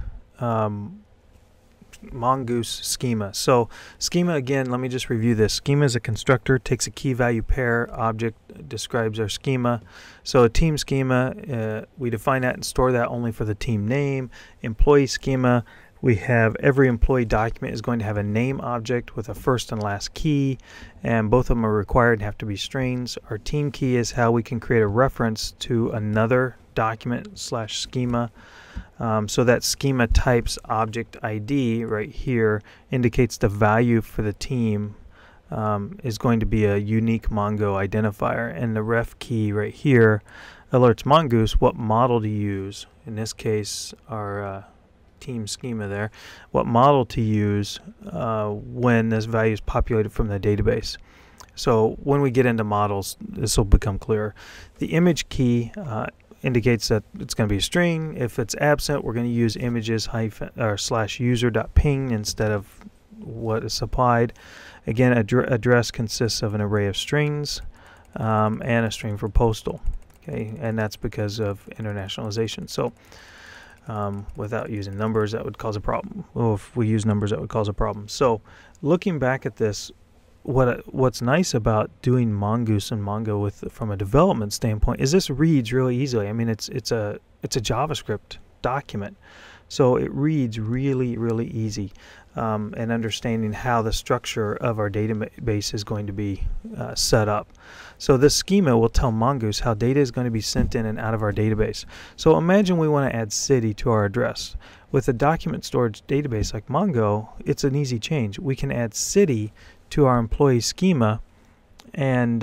Mongoose schema. So schema, again, let me just review this. Schema is a constructor, takes a key value pair object, describes our schema. So a team schema, we define that and store that only for the team name. Employee schema, we have every employee document is going to have a name object with a first and last key, and both of them are required and have to be strings. Our team key is how we can create a reference to another document / schema. So that schema types object ID right here indicates the value for the team is going to be a unique Mongo identifier, and the ref key right here alerts Mongoose what model to use. In this case, our team schema there, what model to use when this value is populated from the database. So when we get into models, this will become clearer. The image key indicates that it's going to be a string. If it's absent, we're going to use images / user.ping instead of what is supplied. Again, address consists of an array of strings and a string for postal. Okay, and that's because of internationalization. So Without using numbers, that would cause a problem. Well, if we use numbers, that would cause a problem. So looking back at this, what's nice about doing Mongoose and Mongo from a development standpoint is this reads really easily. I mean, it's a JavaScript document, so it reads really easy, and understanding how the structure of our database is going to be set up. So this schema will tell Mongoose how data is going to be sent in and out of our database. So imagine we want to add city to our address. With a document storage database like Mongo, it's an easy change. We can add city to our employee schema, and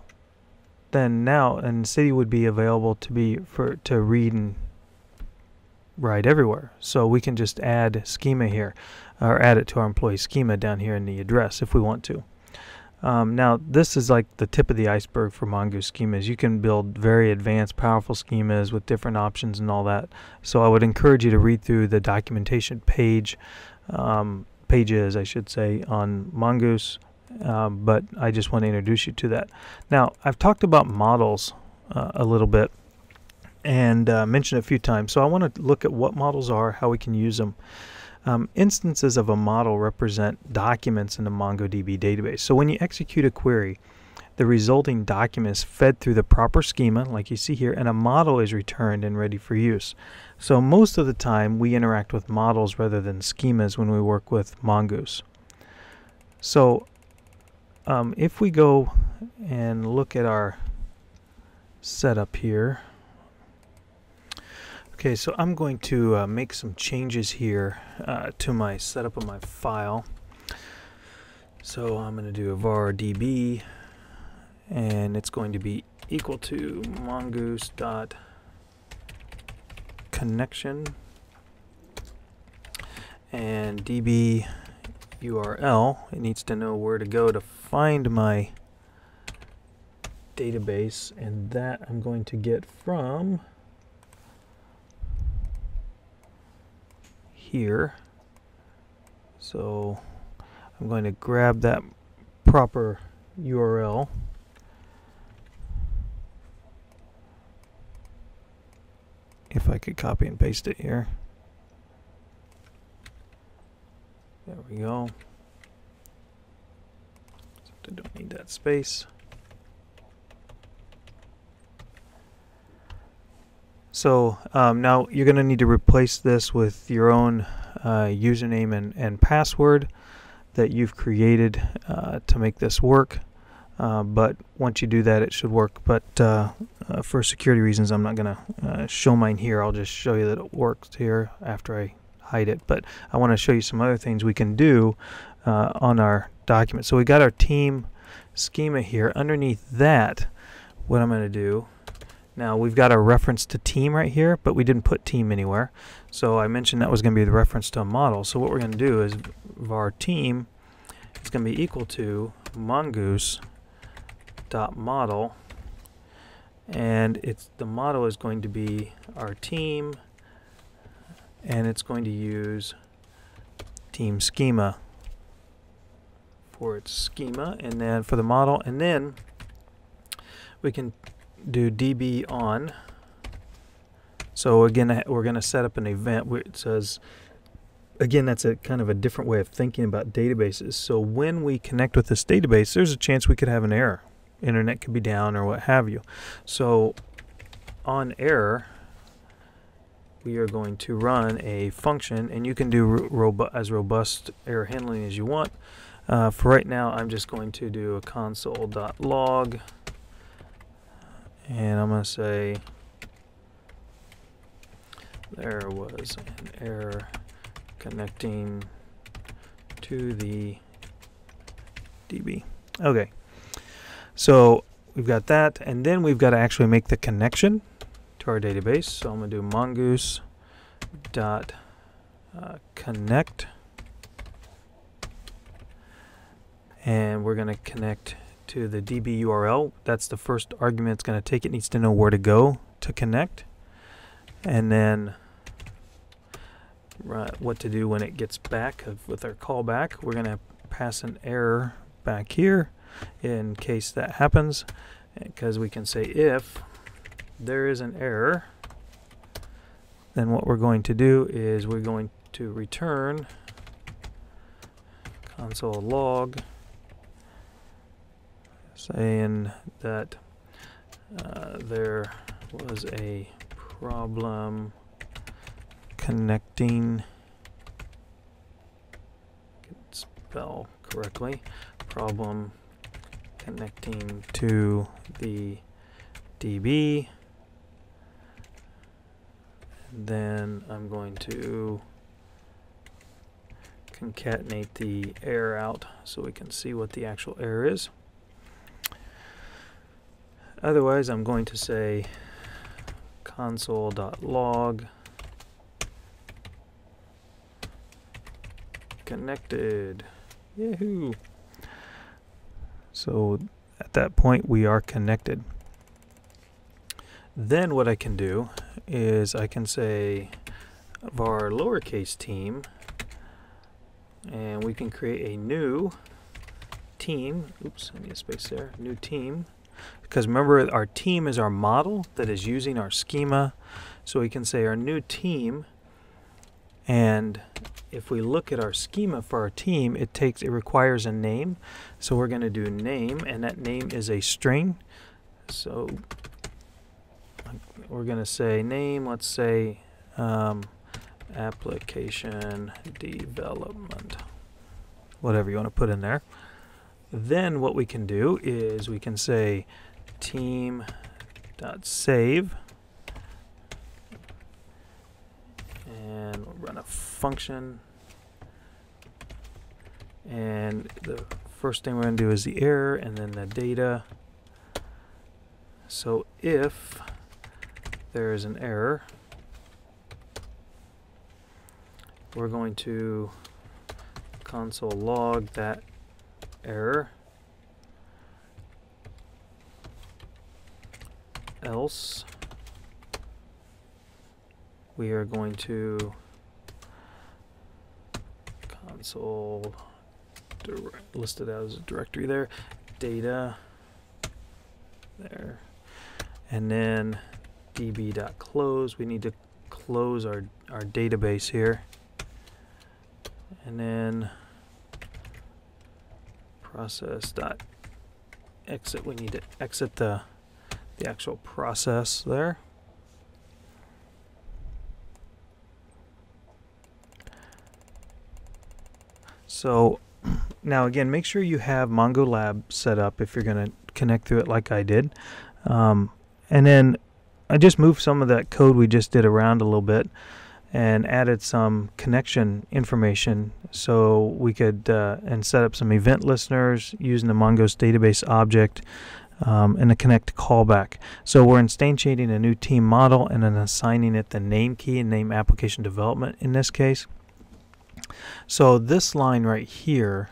then city would be available to read and write everywhere. So we can just add schema here, or add it to our employee schema down here in the address if we want to. Now this is like the tip of the iceberg for Mongoose schemas. You can build very advanced, powerful schemas with different options and all that. So I would encourage you to read through the documentation pages, I should say, on Mongoose. But I just want to introduce you to that. Now I've talked about models a little bit and mentioned a few times. So I want to look at what models are, how we can use them. Instances of a model represent documents in the MongoDB database. So when you execute a query, the resulting document is fed through the proper schema, like you see here, and a model is returned and ready for use. So most of the time we interact with models rather than schemas when we work with Mongoose. So if we go and look at our setup here, okay, so I'm going to make some changes here to my setup of my file. So I'm going to do a var db, and it's going to be equal to mongoose.connection, and db URL. It needs to know where to go to find my database, and that I'm going to get from here. So I'm going to grab that proper URL, if I could copy and paste it here. There we go. I don't need that space. So now you're going to need to replace this with your own username and password that you've created to make this work. But once you do that, it should work. But for security reasons, I'm not going to show mine here. I'll just show you that it works here after I hide it. But I want to show you some other things we can do on our document. So we got our team schema here. Underneath that, what I'm going to do, now we've got our reference to team right here, but we didn't put team anywhere. So I mentioned that was going to be the reference to a model. So what we're going to do is var team is going to be equal to mongoose.model, and the model is going to be our team, and it's going to use team schema for its schema, and then for the model, and then we can do db on. So again, we're going to set up an event where it says, again, that's a kind of a different way of thinking about databases. So when we connect with this database, there's a chance we could have an error. Internet could be down or what have you. So on error, we are going to run a function, and you can do as robust error handling as you want. For right now, I'm just going to do a console.log, and I'm going to say there was an error connecting to the DB. Okay, so we've got that, and then we've got to actually make the connection to our database. So I'm going to do mongoose.connect, and we're going to connect to the DB URL. That's the first argument it's going to take. It needs to know where to go to connect, and then what to do when it gets back with our callback. We're going to pass an error back here in case that happens, because we can say if there is an error, then what we're going to do is we're going to return console log saying that there was a problem connecting, spell correctly, problem connecting to the DB. And then I'm going to concatenate the error out so we can see what the actual error is. Otherwise, I'm going to say console.log connected. Yahoo! So at that point we are connected. Then what I can do is I can say var lowercase team, and we can create a new team. Oops, I need a space there. New team. Because remember, our team is our model that is using our schema. So we can say our new team, and if we look at our schema for our team, it requires a name. So we're going to do name, and that name is a string. So we're going to say name, let's say application development, whatever you want to put in there. Then what we can do is we can say team.save, and we'll run a function, and the first thing we're going to do is the error and then the data. So if there is an error, we're going to console log that error, else we are going to console list it as a directory there, data there, and then db.close. We need to close our database here, and then process.exit. We need to exit the actual process there. So now again, make sure you have Mongo Lab set up if you're going to connect through it like I did. And then I just moved some of that code we just did around a little bit and added some connection information so we could and set up some event listeners using the Mongo's database object and the connect callback. So we're instantiating a new team model and then assigning it the name key and name application development in this case. So this line right here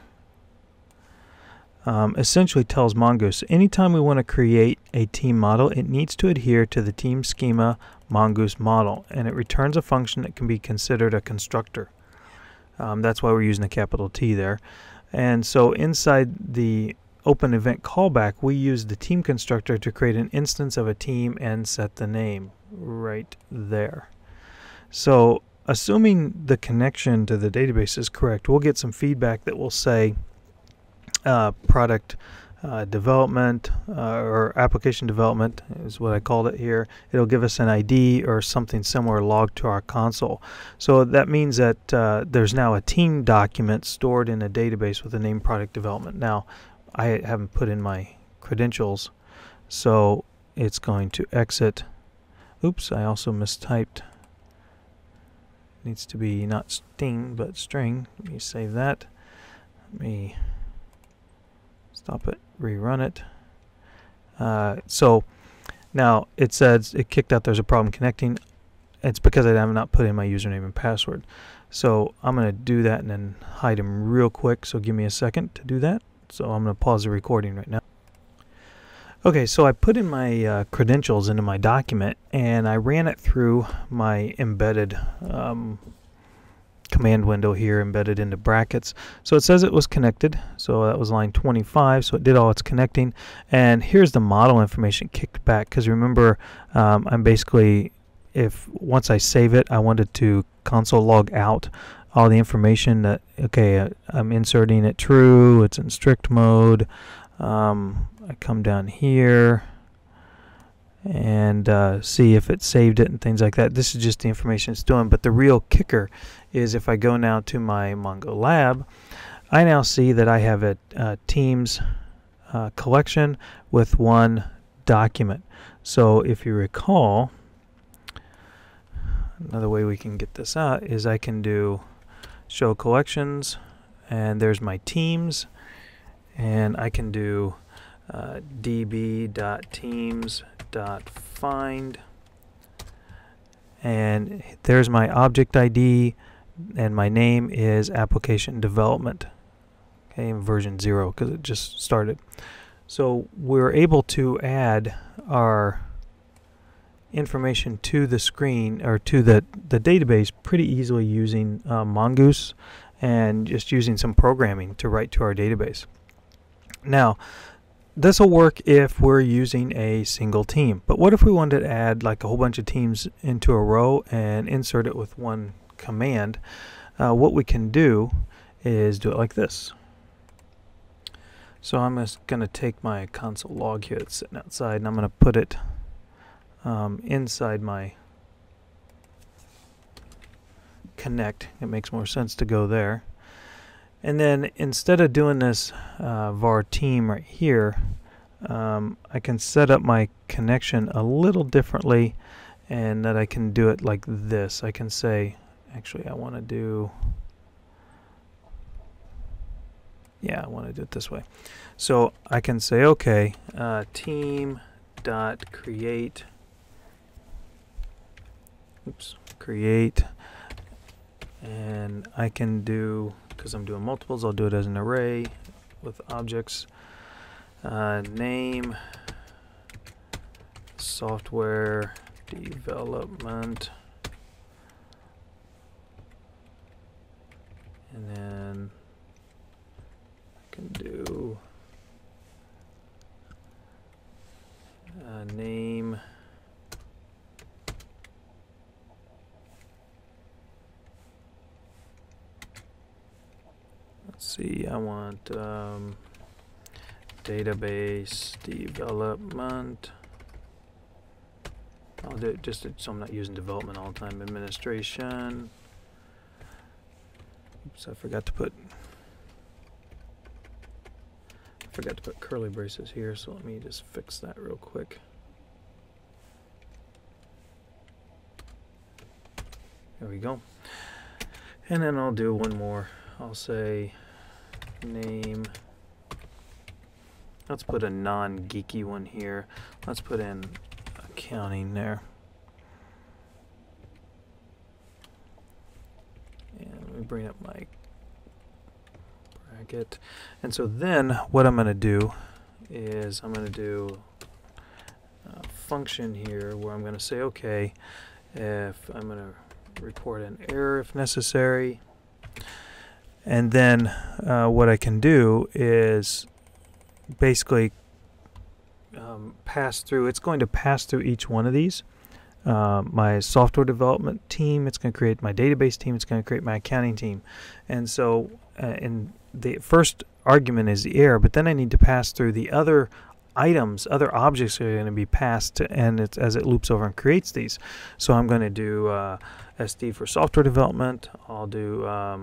essentially tells Mongoose anytime we want to create a team model, it needs to adhere to the team schema Mongoose model, and it returns a function that can be considered a constructor. That's why we're using a capital T there. And so inside the open event callback, we use the team constructor to create an instance of a team and set the name right there. So assuming the connection to the database is correct, we'll get some feedback that will say product development or application development is what I called it here. It'll give us an ID or something similar logged to our console. So that means that there's now a team document stored in a database with the name product development. Now I haven't put in my credentials, so it's going to exit. Oops, I also mistyped. Needs to be not sting but string. Let me save that. Let me stop it, rerun it. So now it says it kicked out there's a problem connecting. It's because I have not put in my username and password. So I'm going to do that and then hide them real quick. So give me a second to do that. So I'm going to pause the recording right now. Okay, so I put in my credentials into my document and I ran it through my embedded command window here embedded into brackets. So it says it was connected, so that was line 25, so it did all its connecting, and here's the model information kicked back, because remember I'm basically if once I save it, I wanted to console log out all the information that, okay, I'm inserting it true, it's in strict mode. I come down here and see if it saved it and things like that. This is just the information it's doing, but the real kicker is if I go now to my Mongo Lab, I now see that I have a Teams collection with one document. So if you recall, another way we can get this out is I can do show collections, and there's my teams, and I can do db.teams.find, and there's my object ID, and my name is application development, okay, in version 0 because it just started. So we're able to add our information to the screen or to the database pretty easily using Mongoose and just using some programming to write to our database. Now, this will work if we're using a single team, but what if we wanted to add like a whole bunch of teams into a row and insert it with one command? What we can do is do it like this. So I'm just going to take my console log here that's sitting outside, and I'm going to put it inside my connect. It makes more sense to go there. And then instead of doing this var team right here, I can set up my connection a little differently, and that I can do it like this. I can say, actually I want to do, I want to do it this way. So I can say, okay, team dot create, create, and I can do, because I'm doing multiples, I'll do it as an array with objects, name, software development, and then I can do name, let's see, I want database development. I'll do it just so I'm not using development all the time. Administration. Oops, I forgot to put curly braces here, so let me just fix that real quick. There we go. And then I'll do one more. I'll say name. Let's put a non-geeky one here. Let's put in accounting there. And let me bring up my bracket. And so then what I'm going to do is I'm going to do a function here where I'm going to say, okay, if I'm going to report an error if necessary. And then what I can do is basically pass through, it's going to pass through each one of these. My software development team, it's going to create my database team, it's going to create my accounting team. And so in the first argument is the error, but then I need to pass through the other items, other objects are going to be passed, and it's as it loops over and creates these. So I'm going to do SD for software development, I'll do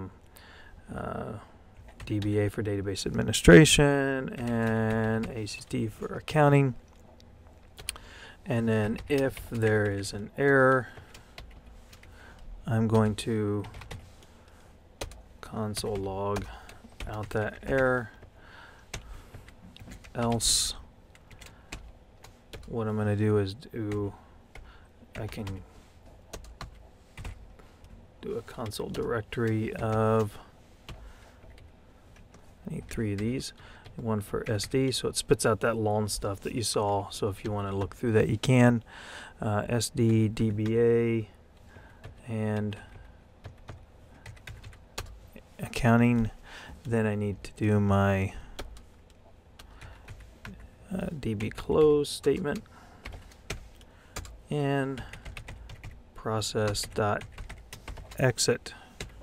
DBA for database administration, and ACD for accounting. And then if there is an error, I'm going to console log out that error. Else, what I'm going to do is I can do a console directory of, I need 3 of these, one for SD, so it spits out that long stuff that you saw. So if you want to look through that, you can. SD, DBA, and accounting. Then I need to do my DB close statement and process.exit.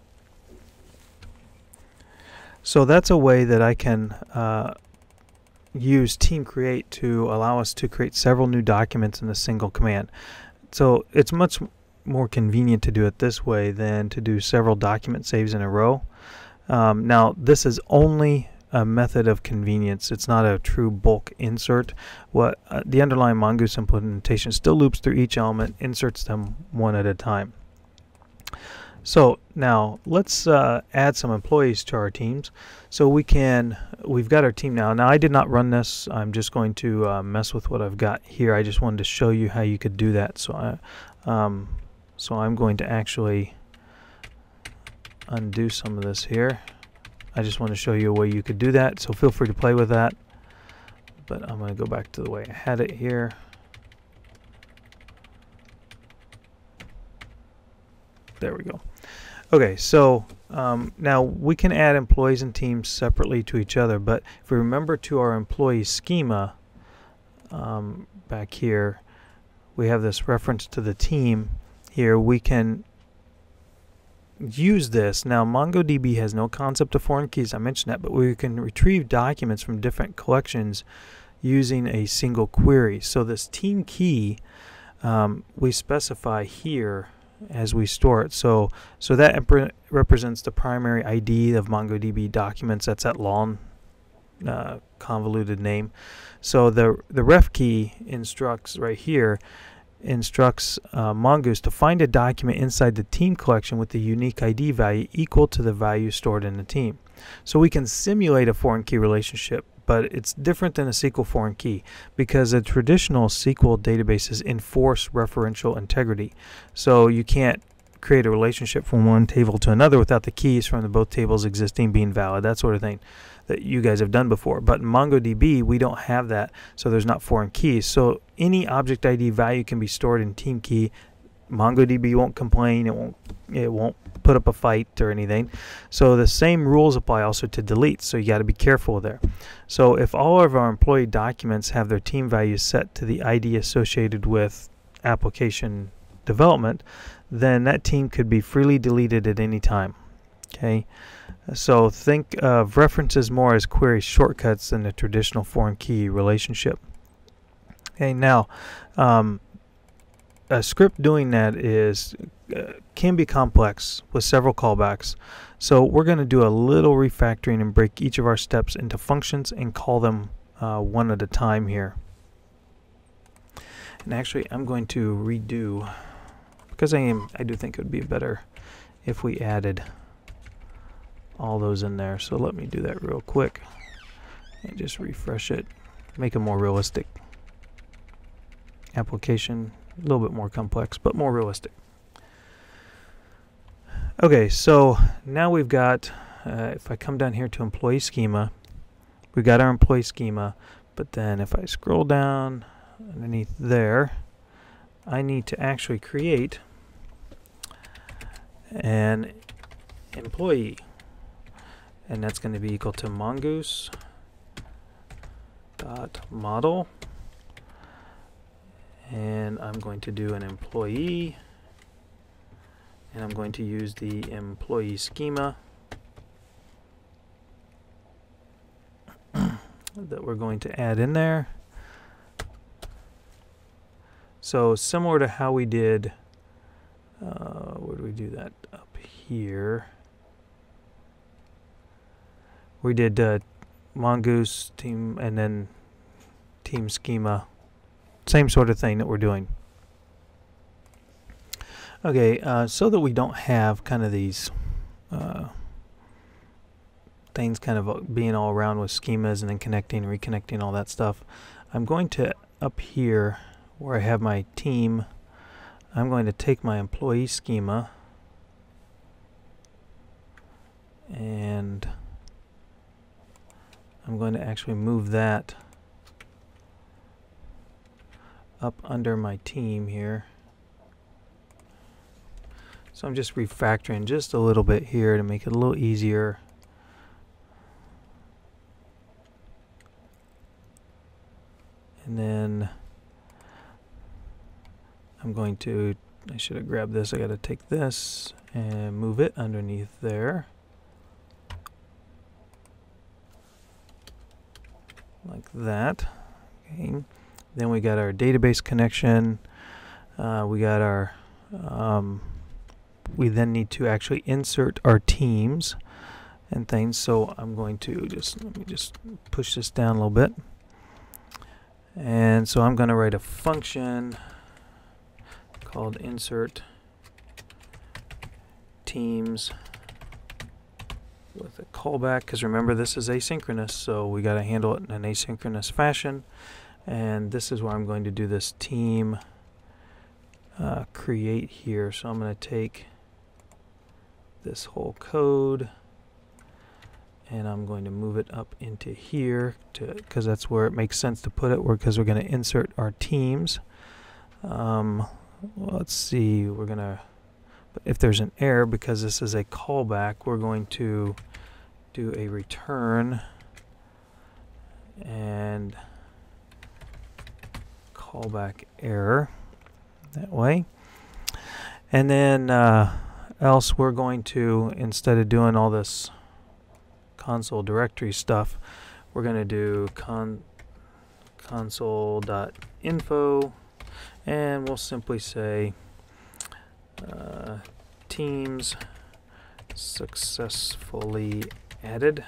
So that's a way that I can use team create to allow us to create several new documents in a single command. So it's much more convenient to do it this way than to do several document saves in a row. Now this is only a method of convenience. It's not a true bulk insert. What the underlying Mongoose implementation still loops through each element, inserts them one at a time. So now let's add some employees to our teams. So we've got our team now. Now I did not run this. I'm just going to mess with what I've got here. I just wanted to show you how you could do that. So I'm going to actually undo some of this here. I just want to show you a way you could do that. So feel free to play with that. But I'm going to go back to the way I had it here. There we go. Okay, so now we can add employees and teams separately to each other, but if we remember to our employee schema back here, we have this reference to the team here. We can use this. Now MongoDB has no concept of foreign keys, I mentioned that, but we can retrieve documents from different collections using a single query. So this team key we specify here as we store it. So that represents the primary ID of MongoDB documents. That's that long convoluted name. So the ref key instructs right here Mongoose to find a document inside the team collection with the unique ID value equal to the value stored in the team. So we can simulate a foreign key relationship, but it's different than a SQL foreign key because the traditional SQL databases enforce referential integrity. So you can't create a relationship from one table to another without the keys from the both tables existing being valid, that sort of thing that you guys have done before. But in MongoDB, we don't have that, so there's not foreign keys. So any object ID value can be stored in team key. MongoDB won't complain, it won't put up a fight or anything. So the same rules apply also to delete, so you got to be careful there. So if all of our employee documents have their team values set to the ID associated with application development, then that team could be freely deleted at any time. Okay, so think of references more as query shortcuts than a traditional foreign key relationship. Okay, now a script doing that can be complex with several callbacks. So we're going to do a little refactoring and break each of our steps into functions and call them one at a time here. And actually, I'm going to redo, because I do think it would be better if we added all those in there. So let me do that real quick and just refresh it, make a more realistic application. A little bit more complex, but more realistic. Okay, so now we've got, if I come down here to employee schema, we've got our employee schema, but then if I scroll down underneath there, I need to actually create an employee, and that's going to be equal to mongoose.model. And I'm going to do an employee, and I'm going to use the employee schema that we're going to add in there. So similar to how we did, where do we do that? Up here. We did mongoose team and then team schema. Same sort of thing that we're doing. Okay, so that we don't have kind of these things kind of being all around with schemas and then connecting and reconnecting, all that stuff, I'm going to, up here where I have my team, I'm going to take my employee schema and I'm going to actually move that up under my team here. So I'm just refactoring just a little bit here to make it a little easier. And then I'm going to should have grabbed this. I got to take this and move it underneath there. Like that. Okay. Then we got our database connection. We got our we then need to actually insert our teams and things. So I'm going to let me just push this down a little bit. And so I'm going to write a function called insert teams with a callback, because remember this is asynchronous, so we got to handle it in an asynchronous fashion. And this is where I'm going to do this team create here. So I'm going to take this whole code and I'm going to move it up into here because that's where it makes sense to put it, because we're going to insert our teams. Let's see, we're going to, if there's an error, because this is a callback, we're going to do a return and callback error that way. And then else we're going to, instead of doing all this console directory stuff, we're going to do console.info, and we'll simply say teams successfully added.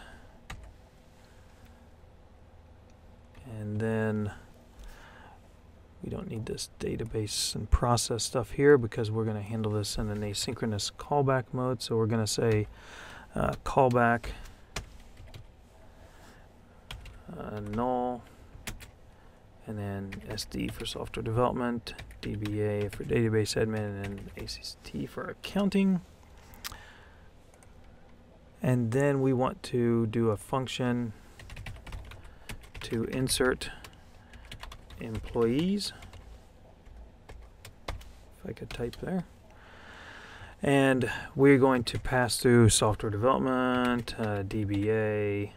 And then we don't need this database and process stuff here because we're going to handle this in an asynchronous callback mode. So we're going to say callback null, and then SD for software development, DBA for database admin, and ACT for accounting. And then we want to do a function to insert employees, if I could type there. And we're going to pass through software development, DBA,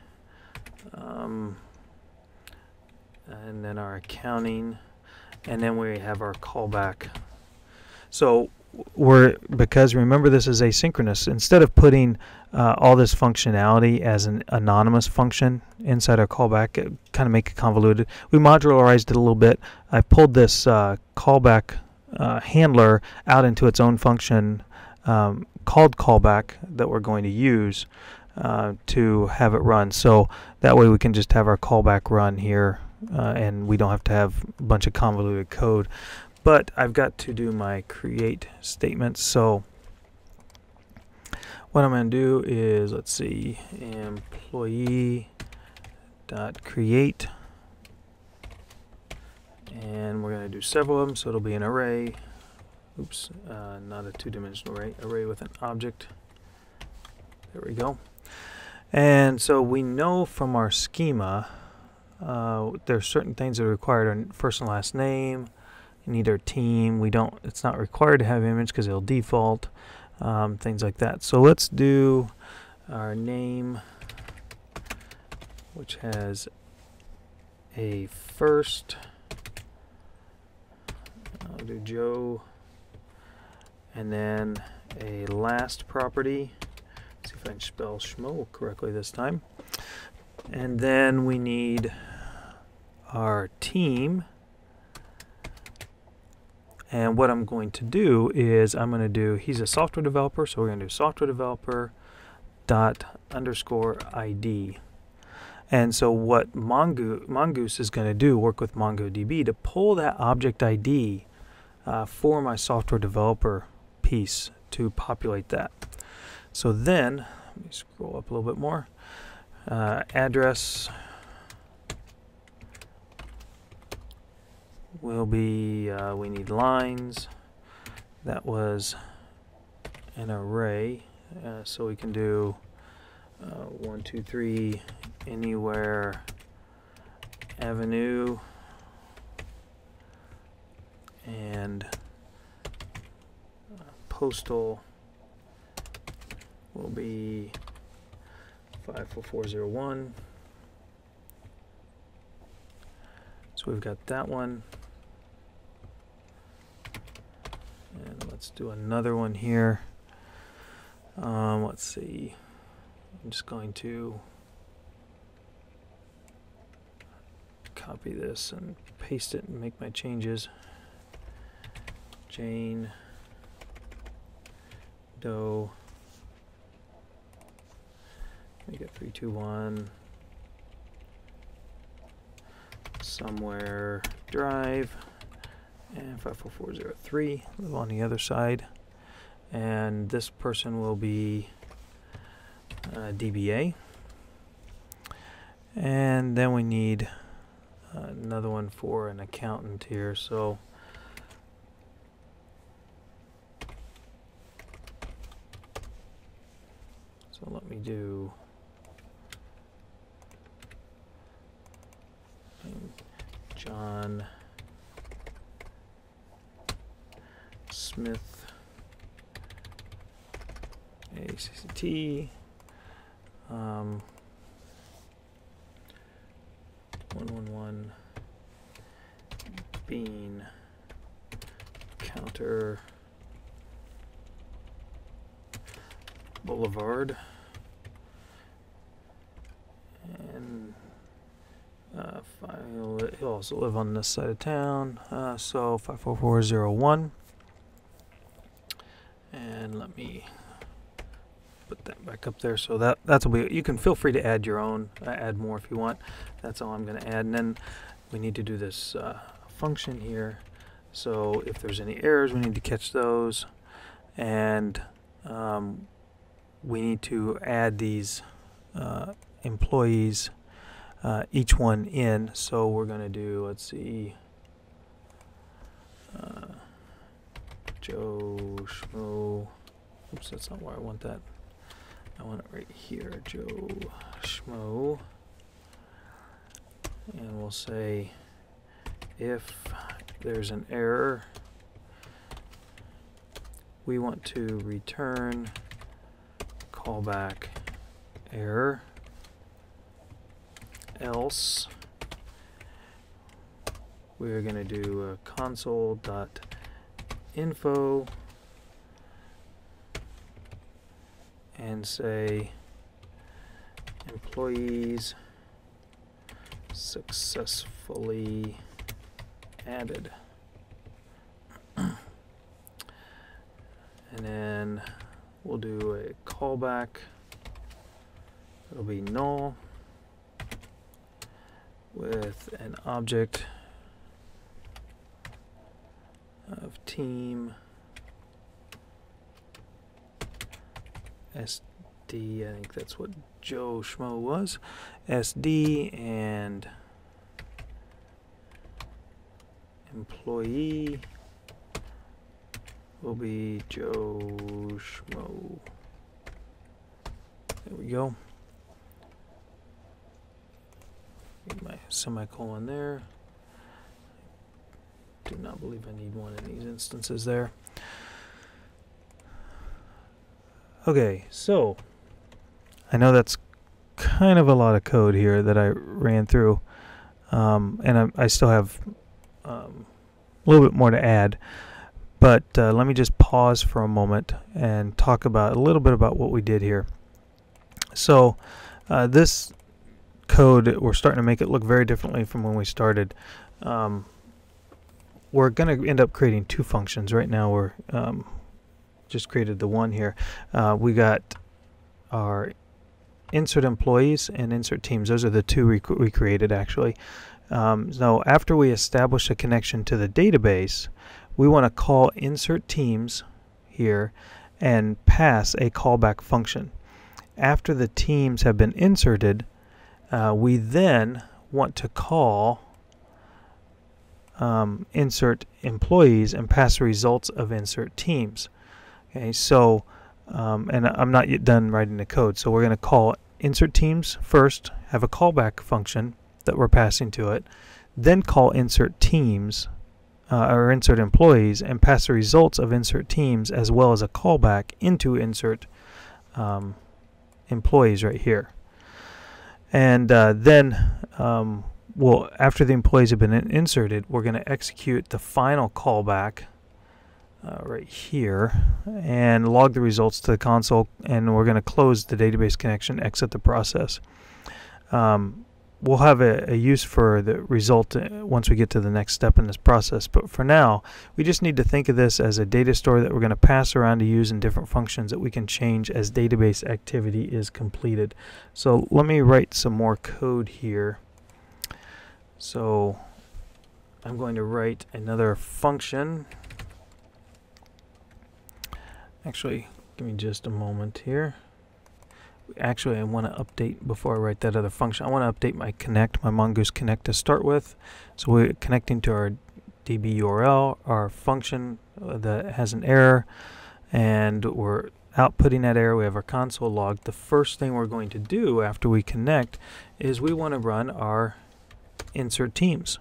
and then our accounting, and then we have our callback. So because remember this is asynchronous, instead of putting all this functionality as an anonymous function inside our callback, it kind of make it convoluted. We modularized it a little bit. I pulled this callback handler out into its own function called callback that we're going to use to have it run. So that way we can just have our callback run here and we don't have to have a bunch of convoluted code. But I've got to do my create statement. So what I'm going to do is, let's see, employee.create, and we're going to do several of them, so it'll be an array. Oops, not a two-dimensional array with an object. There we go. And so we know from our schema there's certain things that are required: our first and last name. You need our team. It's not required to have image because it'll default, things like that. So let's do our name, which has a first. I'll do Joe, and then a last property. Let's see if I can spell Schmo correctly this time. And then we need our team. And what I'm going to do is he's a software developer, so we're going to do software developer _ID. And so what Mongoose is going to do, work with MongoDB to pull that object ID for my software developer piece to populate that. So then, let me scroll up a little bit more. Address will be, we need lines. That was an array, so we can do 1, 2, 3, anywhere, avenue, and postal will be 54401. So we've got that one. And let's do another one here. Let's see. I'm just going to copy this and paste it and make my changes. Jane Doe. Make it 321. Somewhere Drive. And 54403. Live on the other side. And this person will be DBA. And then we need another one for an accountant here. So let me do John Smith, ACCT, one 111 Bean Counter Boulevard, and he'll also live on this side of town, so 54401. And let me put that back up there. So that'll be. You can feel free to add your own, add more if you want. That's all I'm going to add. And then we need to do this function here. So if there's any errors, we need to catch those, and we need to add these employees, each one in. So we're going to do. Let's see. Joe Schmo. Oops, that's not where I want that. I want it right here. Joe Schmo. And we'll say if there's an error, we want to return callback error. Else, we're going to do a console.info and say employees successfully added. And then we'll do a callback. It'll be null with an object of team SD, I think that's what Joe Schmo was, SD, and employee will be Joe Schmo. There we go. Get my semicolon there. Do not believe I need one in these instances there. Okay, so I know that's kind of a lot of code here that I ran through, and I still have a little bit more to add, but let me just pause for a moment and talk about a little bit about what we did here. So this code, we're starting to make it look very differently from when we started. We're going to end up creating two functions. Right now we're just created the one here. We got our insert employees and insert teams. Those are the two we created actually. So after we establish a connection to the database, we want to call insert teams here and pass a callback function. After the teams have been inserted, we then want to call insert employees and pass the results of insert teams. Okay, so and I'm not yet done writing the code, so we're going to call insert teams first, have a callback function that we're passing to it, then call insert teams or insert employees and pass the results of insert teams as well as a callback into insert employees right here. And then after the employees have been inserted, we're going to execute the final callback right here and log the results to the console, and we're going to close the database connection, exit the process. We'll have a use for the result once we get to the next step in this process, but for now we just need to think of this as a data store that we're going to pass around to use in different functions that we can change as database activity is completed. So let me write some more code here. So I'm going to write another function. Actually, give me just a moment here. Actually, I want to update, before I write that other function, I want to update my connect, my Mongoose Connect to start with. So we're connecting to our DB URL, our function that has an error, and we're outputting that error. We have our console log. The first thing we're going to do after we connect is we want to run our insert teams.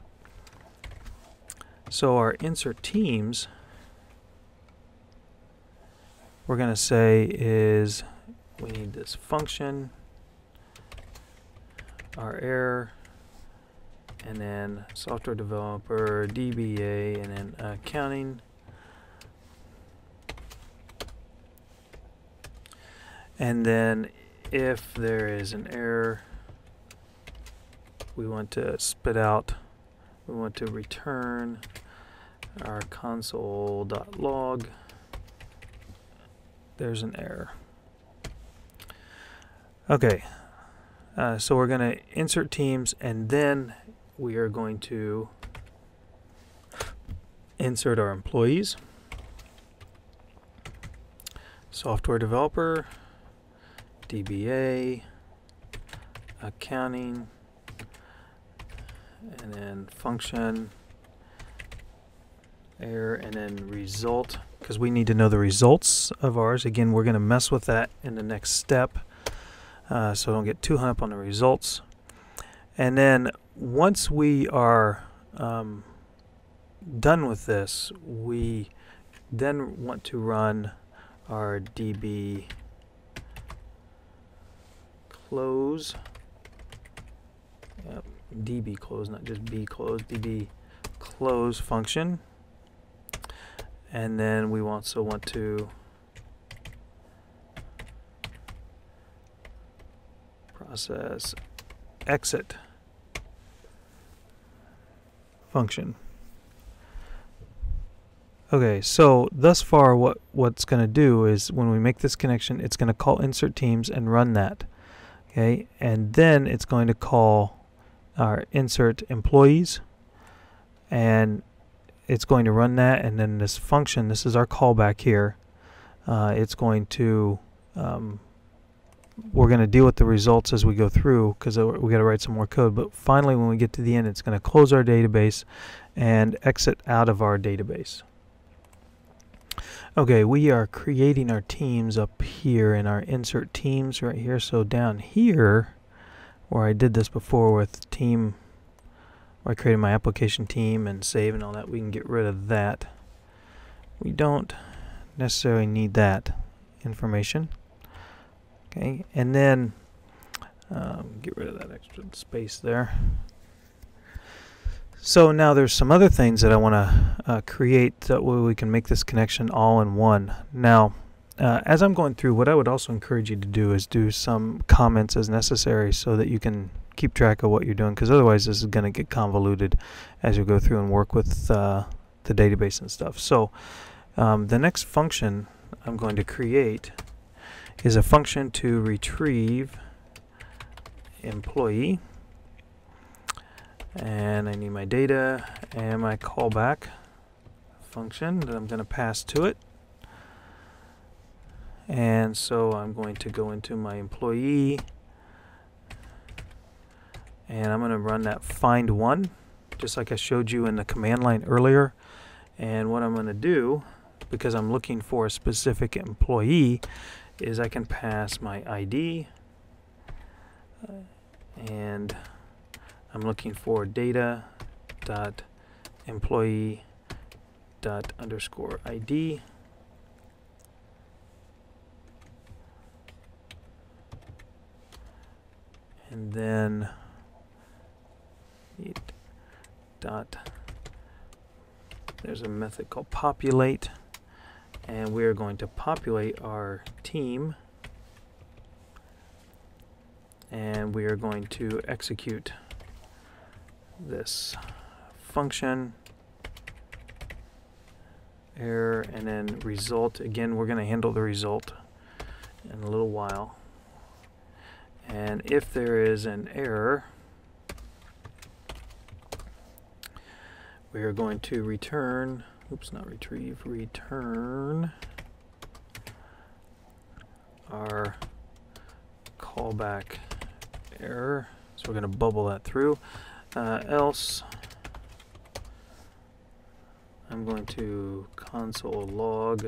So our insert teams, we're going to say is we need this function, our error, and then software developer, DBA, and then accounting. And then if there is an error, we want to spit out, we want to return our console.log. There's an error. Okay, so we're going to insert teams, and then we are going to insert our employees, software developer, DBA, accounting, and then function, error, and then result, because we need to know the results of ours. Again, we're going to mess with that in the next step. So don't get too hung up on the results. And then once we are done with this, we then want to run our DB close, DB close, not just B close, DB close function. And then we also want to process exit function. Okay, so thus far what's going to do is when we make this connection, it's going to call insert teams and run that. Okay, and then it's going to call our insert employees, and it's going to run that, and then this function, this is our callback here, it's going to we're going to deal with the results as we go through, because we got to write some more code, but finally when we get to the end, it's going to close our database and exit out of our database. Okay, we are creating our teams up here in our insert teams right here. So down here where I did this before with team, where I created my application team and save and all that, we can get rid of that. We don't necessarily need that information. Okay, and then get rid of that extra space there. So now there's some other things that I want to create that way we can make this connection all in one. Now, as I'm going through, what I would also encourage you to do is do some comments as necessary so that you can keep track of what you're doing, because otherwise this is going to get convoluted as you go through and work with the database and stuff. So the next function I'm going to create is a function to retrieve employee, and I need my data and my callback function that I'm going to pass to it. And so I'm going to go into my employee, and I'm going to run that find one just like I showed you in the command line earlier. And what I'm going to do, because I'm looking for a specific employee, is I can pass my ID, and I'm looking for data dot employee dot underscore ID, and then dot, there's a method called populate, and we're going to populate our team, and we are going to execute this function error and then result. Again, we're going to handle the result in a little while, and if there is an error, we are going to return, oops, not retrieve, return our callback error. So we're going to bubble that through. Else, I'm going to console log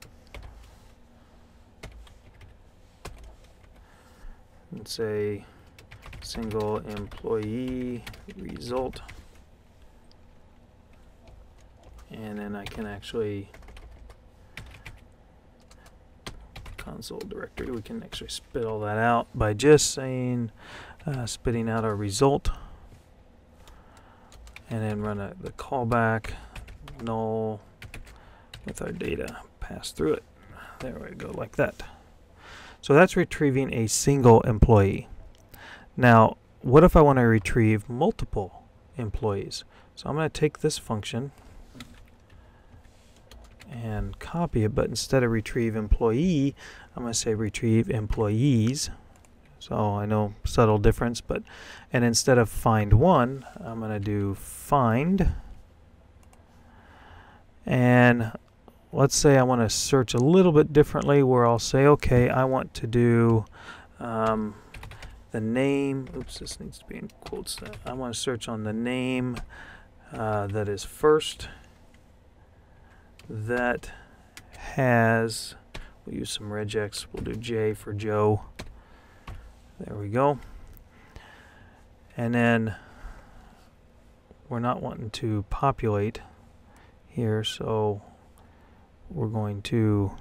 and say single employee result, and then I can actually console directory, we can actually spit all that out by just saying spitting out our result, and then run the callback null with our data pass through it. There we go, like that. So that's retrieving a single employee. Now, what if I want to retrieve multiple employees? So I'm going to take this function and copy it, but instead of retrieve employee, I'm going to say retrieve employees. So I know, subtle difference, but, and instead of find one, I'm going to do find, and let's say I want to search a little bit differently, where I'll say, okay, I want to do the name, oops, this needs to be in quotes. I want to search on the name that is first, that has, we'll use some regex, we'll do J for Joe. There we go. And then we're not wanting to populate here, so we're going to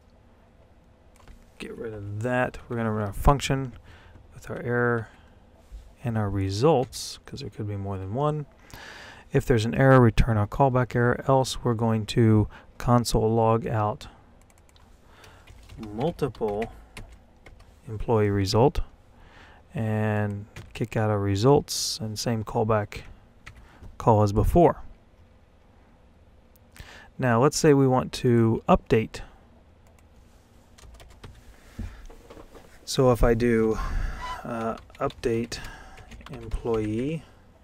get rid of that. We're going to run a function with our error and our results, because there could be more than one. If there's an error, return our callback error. Else, we're going to console log out multiple employee result and kick out our results, and same callback call as before. Now let's say we want to update. So if I do update employee,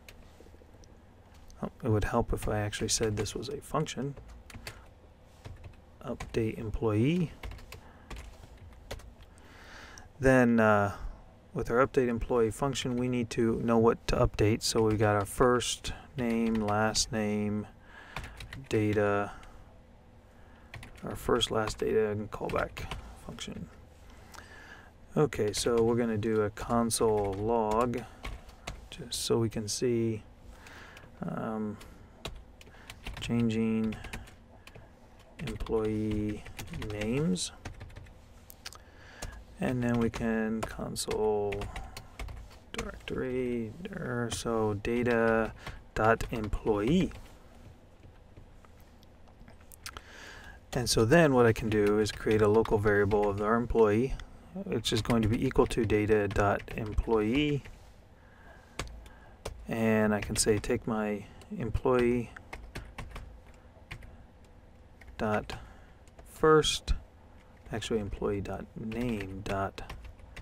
it would help if I actually said this was a function. Update employee. Then with our update employee function, we need to know what to update. So we got our first name, last name, data, our first, last data, and callback function. Okay, so we're going to do a console log just so we can see changing employee names, and then we can console directory, so data dot employee. And so then what I can do is create a local variable of our employee, which is going to be equal to data dot employee, and I can say take my employee dot first, actually employee dot name dot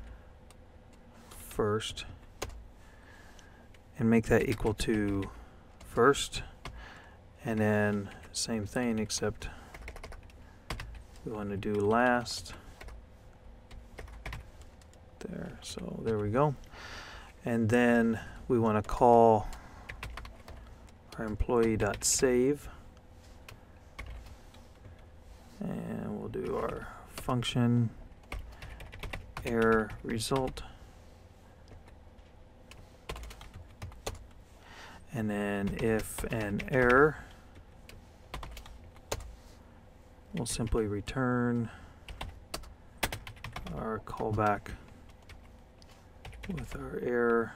first, and make that equal to first, and then same thing, except we want to do last there. So there we go. And then we want to call our employee.save, and we'll do our function error result, and then if an error, we'll simply return our callback with our error.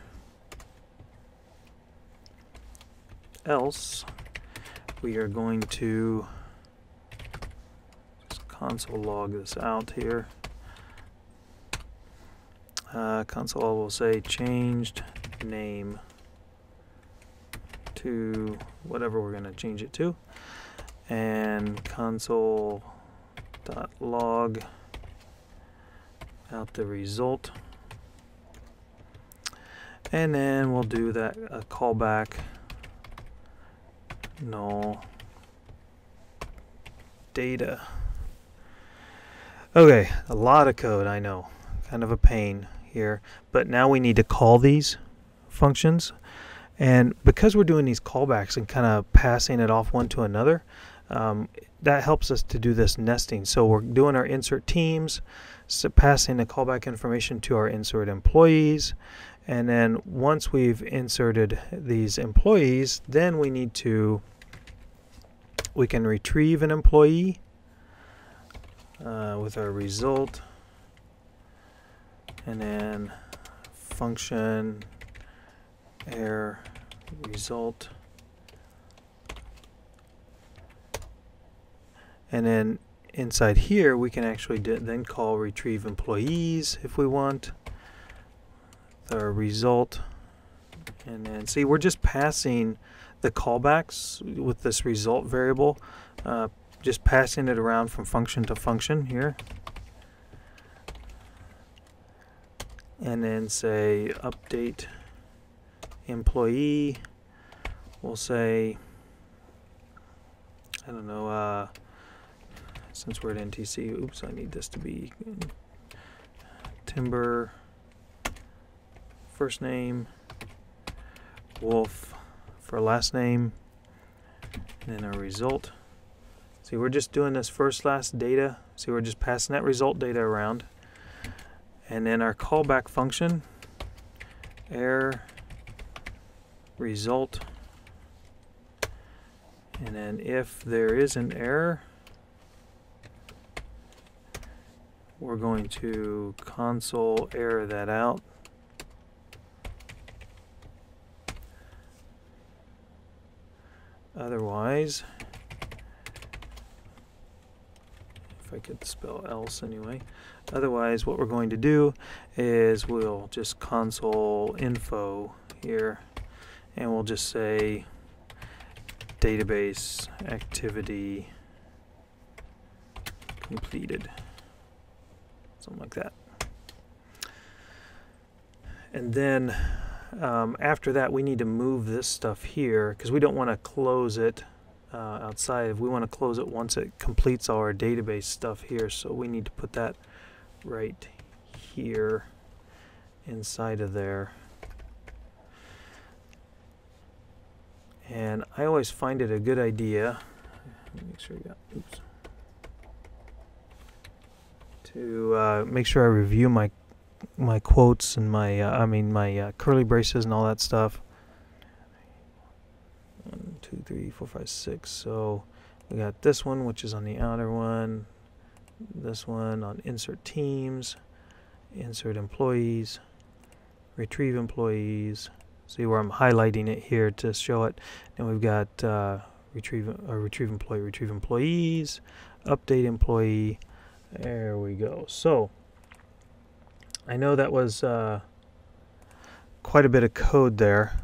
Else, we are going to just console log this out here. Console will say changed name to whatever we're going to change it to, and console.log out the result, and then we'll do that callback null data. Okay, a lot of code, I know, kind of a pain here, but now we need to call these functions, and because we're doing these callbacks and kind of passing it off one to another, that helps us to do this nesting. So we're doing our insert teams, so passing the callback information to our insert employees, and then once we've inserted these employees, then we can retrieve an employee with our result, and then function error result, and then inside here we can actually then call retrieve employees if we want our result, and then see we're just passing the callbacks with this result variable, just passing it around from function to function here, and then say update employee. We'll say, I don't know, since we're at NTC, oops, I need this to be Timber first name, Wolf for last name, and then our result. See, we're just doing this first last data. See, we're just passing that result data around, and then our callback function error result, and then if there is an error, we're going to console error that out. Otherwise, if I could spell else anyway, otherwise what we're going to do is we'll just console info here, and we'll just say database activity completed, something like that. And then after that we need to move this stuff here because we don't want to close it outside. We want to close it once it completes all our database stuff here, so we need to put that right here inside of there. And I always find it a good idea, make sure I got, oops, to make sure I review my quotes and my curly braces and all that stuff. 1, 2, 3, 4, 5, 6. So we got this one, which is on the outer one. This one on insert teams, insert employees, retrieve employees. See where I'm highlighting it here to show it. And we've got retrieve employee, retrieve employees, update employee. There we go. So I know that was quite a bit of code there.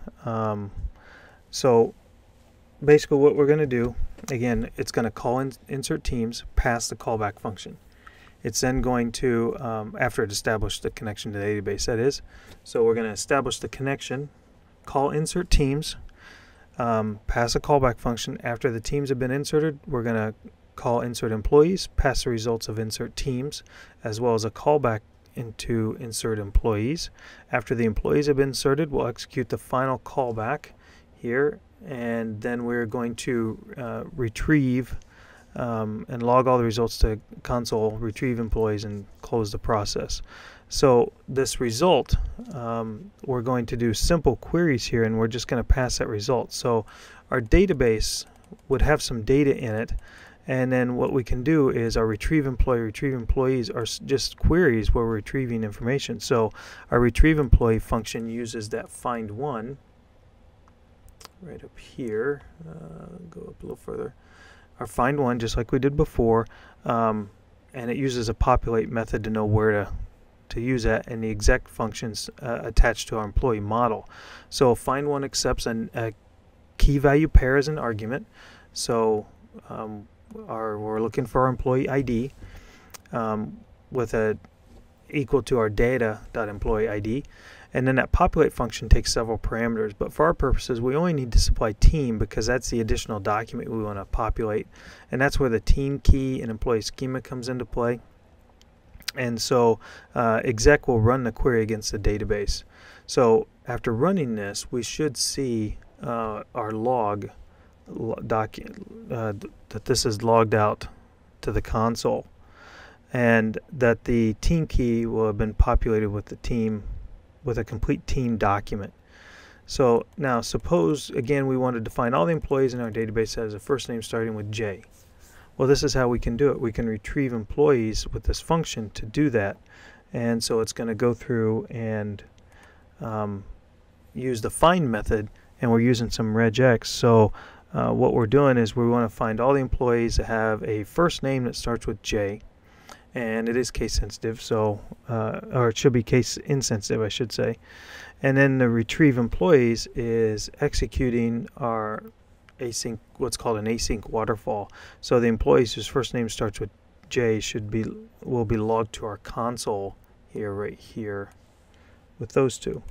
So basically what we're going to do, again, it's going to call insert teams, pass the callback function. It's then going to, after it established the connection to the database, that is. So we're going to establish the connection, call insert teams, pass a callback function. After the teams have been inserted, we're going to call insert employees, pass the results of insert teams, as well as a callback into insert employees. After the employees have been inserted, we'll execute the final callback here, and then we're going to retrieve and log all the results to console, retrieve employees, and close the process. So this result, we're going to do simple queries here, and we're just going to pass that result. So our database would have some data in it, and then what we can do is our retrieve employee, retrieve employees are just queries where we're retrieving information. So our retrieve employee function uses that find one right up here. Go up a little further. Our find one, just like we did before, and it uses a populate method to know where to use that, and the exec functions attached to our employee model. So find one accepts a key value pair as an argument. So we're looking for our employee ID with a equal to our data.employee ID, and then that populate function takes several parameters, but for our purposes we only need to supply team because that's the additional document we want to populate, and that's where the team key and employee schema comes into play. And so exec will run the query against the database. So after running this, we should see our log that this is logged out to the console, and that the team key will have been populated with the team, with a complete team document. So now suppose again we wanted to find all the employees in our database that has a first name starting with J. Well, this is how we can do it. We can retrieve employees with this function to do that, and so it's going to go through and use the find method, and we're using some regex. So what we're doing is we want to find all the employees that have a first name that starts with J, and it is case sensitive, so or it should be case insensitive, I should say. And then the retrieve employees is executing our async, what's called an async waterfall. So the employees whose first name starts with J will be logged to our console here, right here, with those two.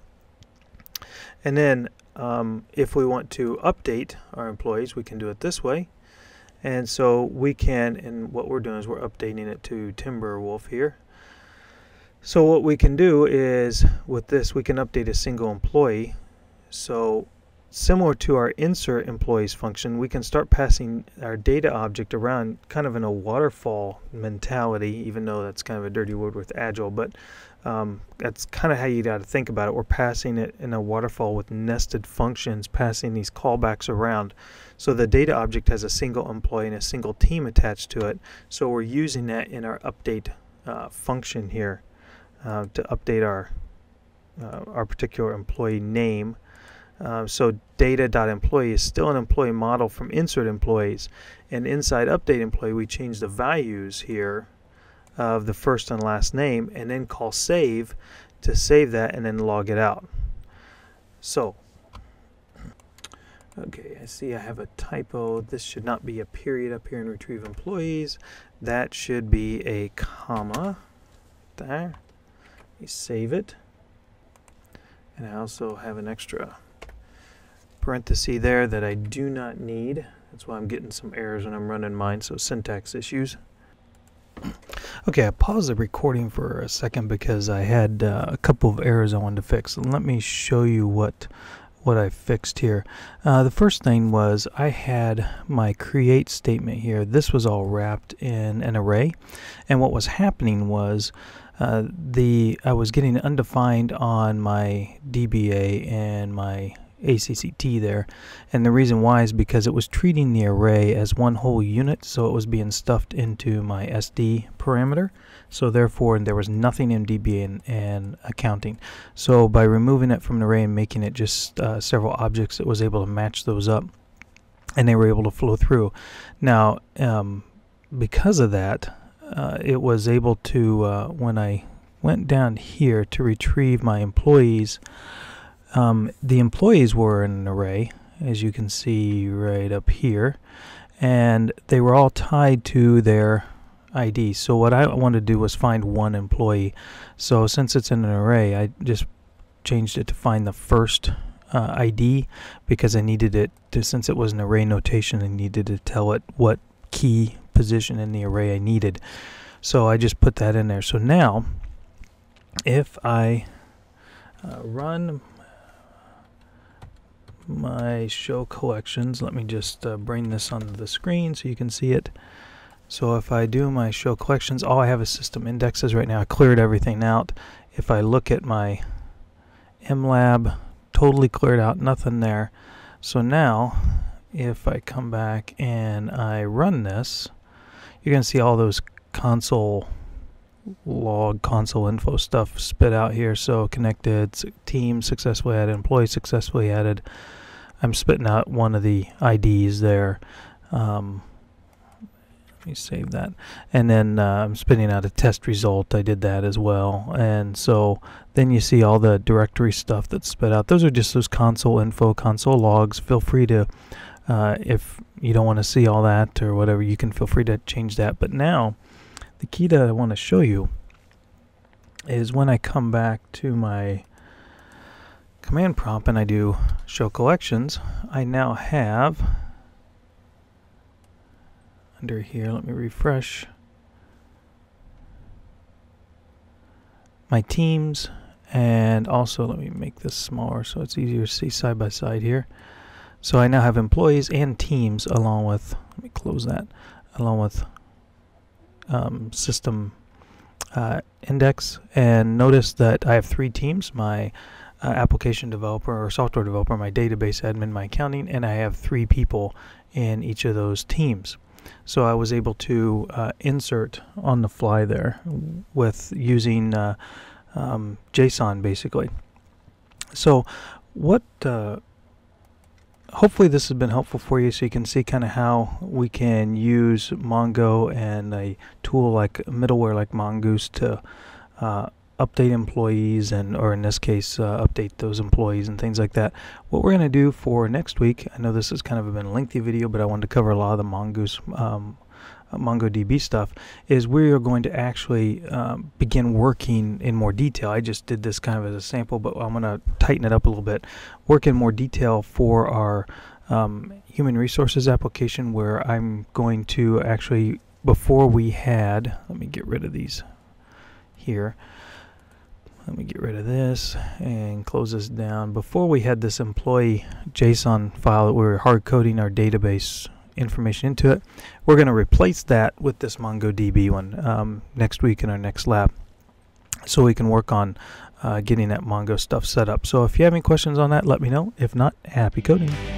And then if we want to update our employees, we can do it this way. And so we can, and what we're doing is we're updating it to Timberwolf here. So what we can do is with this we can update a single employee. So similar to our insert employees function, we can start passing our data object around kind of in a waterfall mentality, even though that's kind of a dirty word with Agile, but that's kind of how you got to think about it. We're passing it in a waterfall with nested functions, passing these callbacks around. So the data object has a single employee and a single team attached to it. So we're using that in our update function here to update our particular employee name. So data.employee is still an employee model from insert employees, and inside update employee we change the values here of the first and last name, and then call save to save that and then log it out. So okay, I see I have a typo. This should not be a period up here in retrieve employees. That should be a comma there. You save it, and I also have an extra parenthesis there that I do not need. That's why I'm getting some errors when I'm running mine, so syntax issues. Okay, I paused the recording for a second because I had a couple of errors I wanted to fix. Let me show you what I fixed here. The first thing was I had my create statement here. This was all wrapped in an array, and what was happening was I was getting undefined on my DBA and my ACCT there, and the reason why is because it was treating the array as one whole unit, so it was being stuffed into my SD parameter, so therefore there was nothing in DBA and accounting. So by removing it from an array and making it just several objects, it was able to match those up, and they were able to flow through. Now because of that, it was able to when I went down here to retrieve my employees, the employees were in an array, as you can see right up here, and they were all tied to their ID. So what I wanted to do was find one employee. So since it's in an array, I just changed it to find the first ID, because I needed it to, since it was an array notation, I needed to tell it what key position in the array I needed. So I just put that in there. So now if I run my show collections, let me just bring this onto the screen so you can see it. So if I do my show collections, all I have is system indexes right now. I cleared everything out. If I look at my MLab, totally cleared out, nothing there. So now if I come back and I run this, you're going to see all those console log, console info stuff spit out here. So connected, team successfully added, employee successfully added. I'm spitting out one of the IDs there. Let me save that. And then I'm spitting out a test result. I did that as well. And so then you see all the directory stuff that's spit out. Those are just those console info, console logs. Feel free to, if you don't want to see all that or whatever, you can feel free to change that. But now, the key that I want to show you is when I come back to my command prompt and I do show collections, I now have under here, let me refresh, my teams, and also let me make this smaller so it's easier to see side by side here. So I now have employees and teams along with, let me close that, along with system index. And notice that I have 3 teams, my application developer or software developer, my database admin, my accounting, and I have 3 people in each of those teams. So I was able to insert on the fly there with using JSON basically. So what hopefully this has been helpful for you, so you can see kind of how we can use Mongo and a tool like middleware like Mongoose to update employees, and or in this case update those employees and things like that. What we're going to do for next week, I know this has kind of been a lengthy video, but I wanted to cover a lot of the Mongoose MongoDB stuff, is we are going to actually begin working in more detail. I just did this kind of as a sample, but I'm going to tighten it up a little bit, work in more detail for our human resources application, where I'm going to actually, before we had, let me get rid of these here. Let me get rid of this and close this down. Before we had this employee JSON file that we were hard coding our database information into it, we're going to replace that with this MongoDB one next week in our next lab, so we can work on getting that Mongo stuff set up. So if you have any questions on that, let me know. If not, happy coding.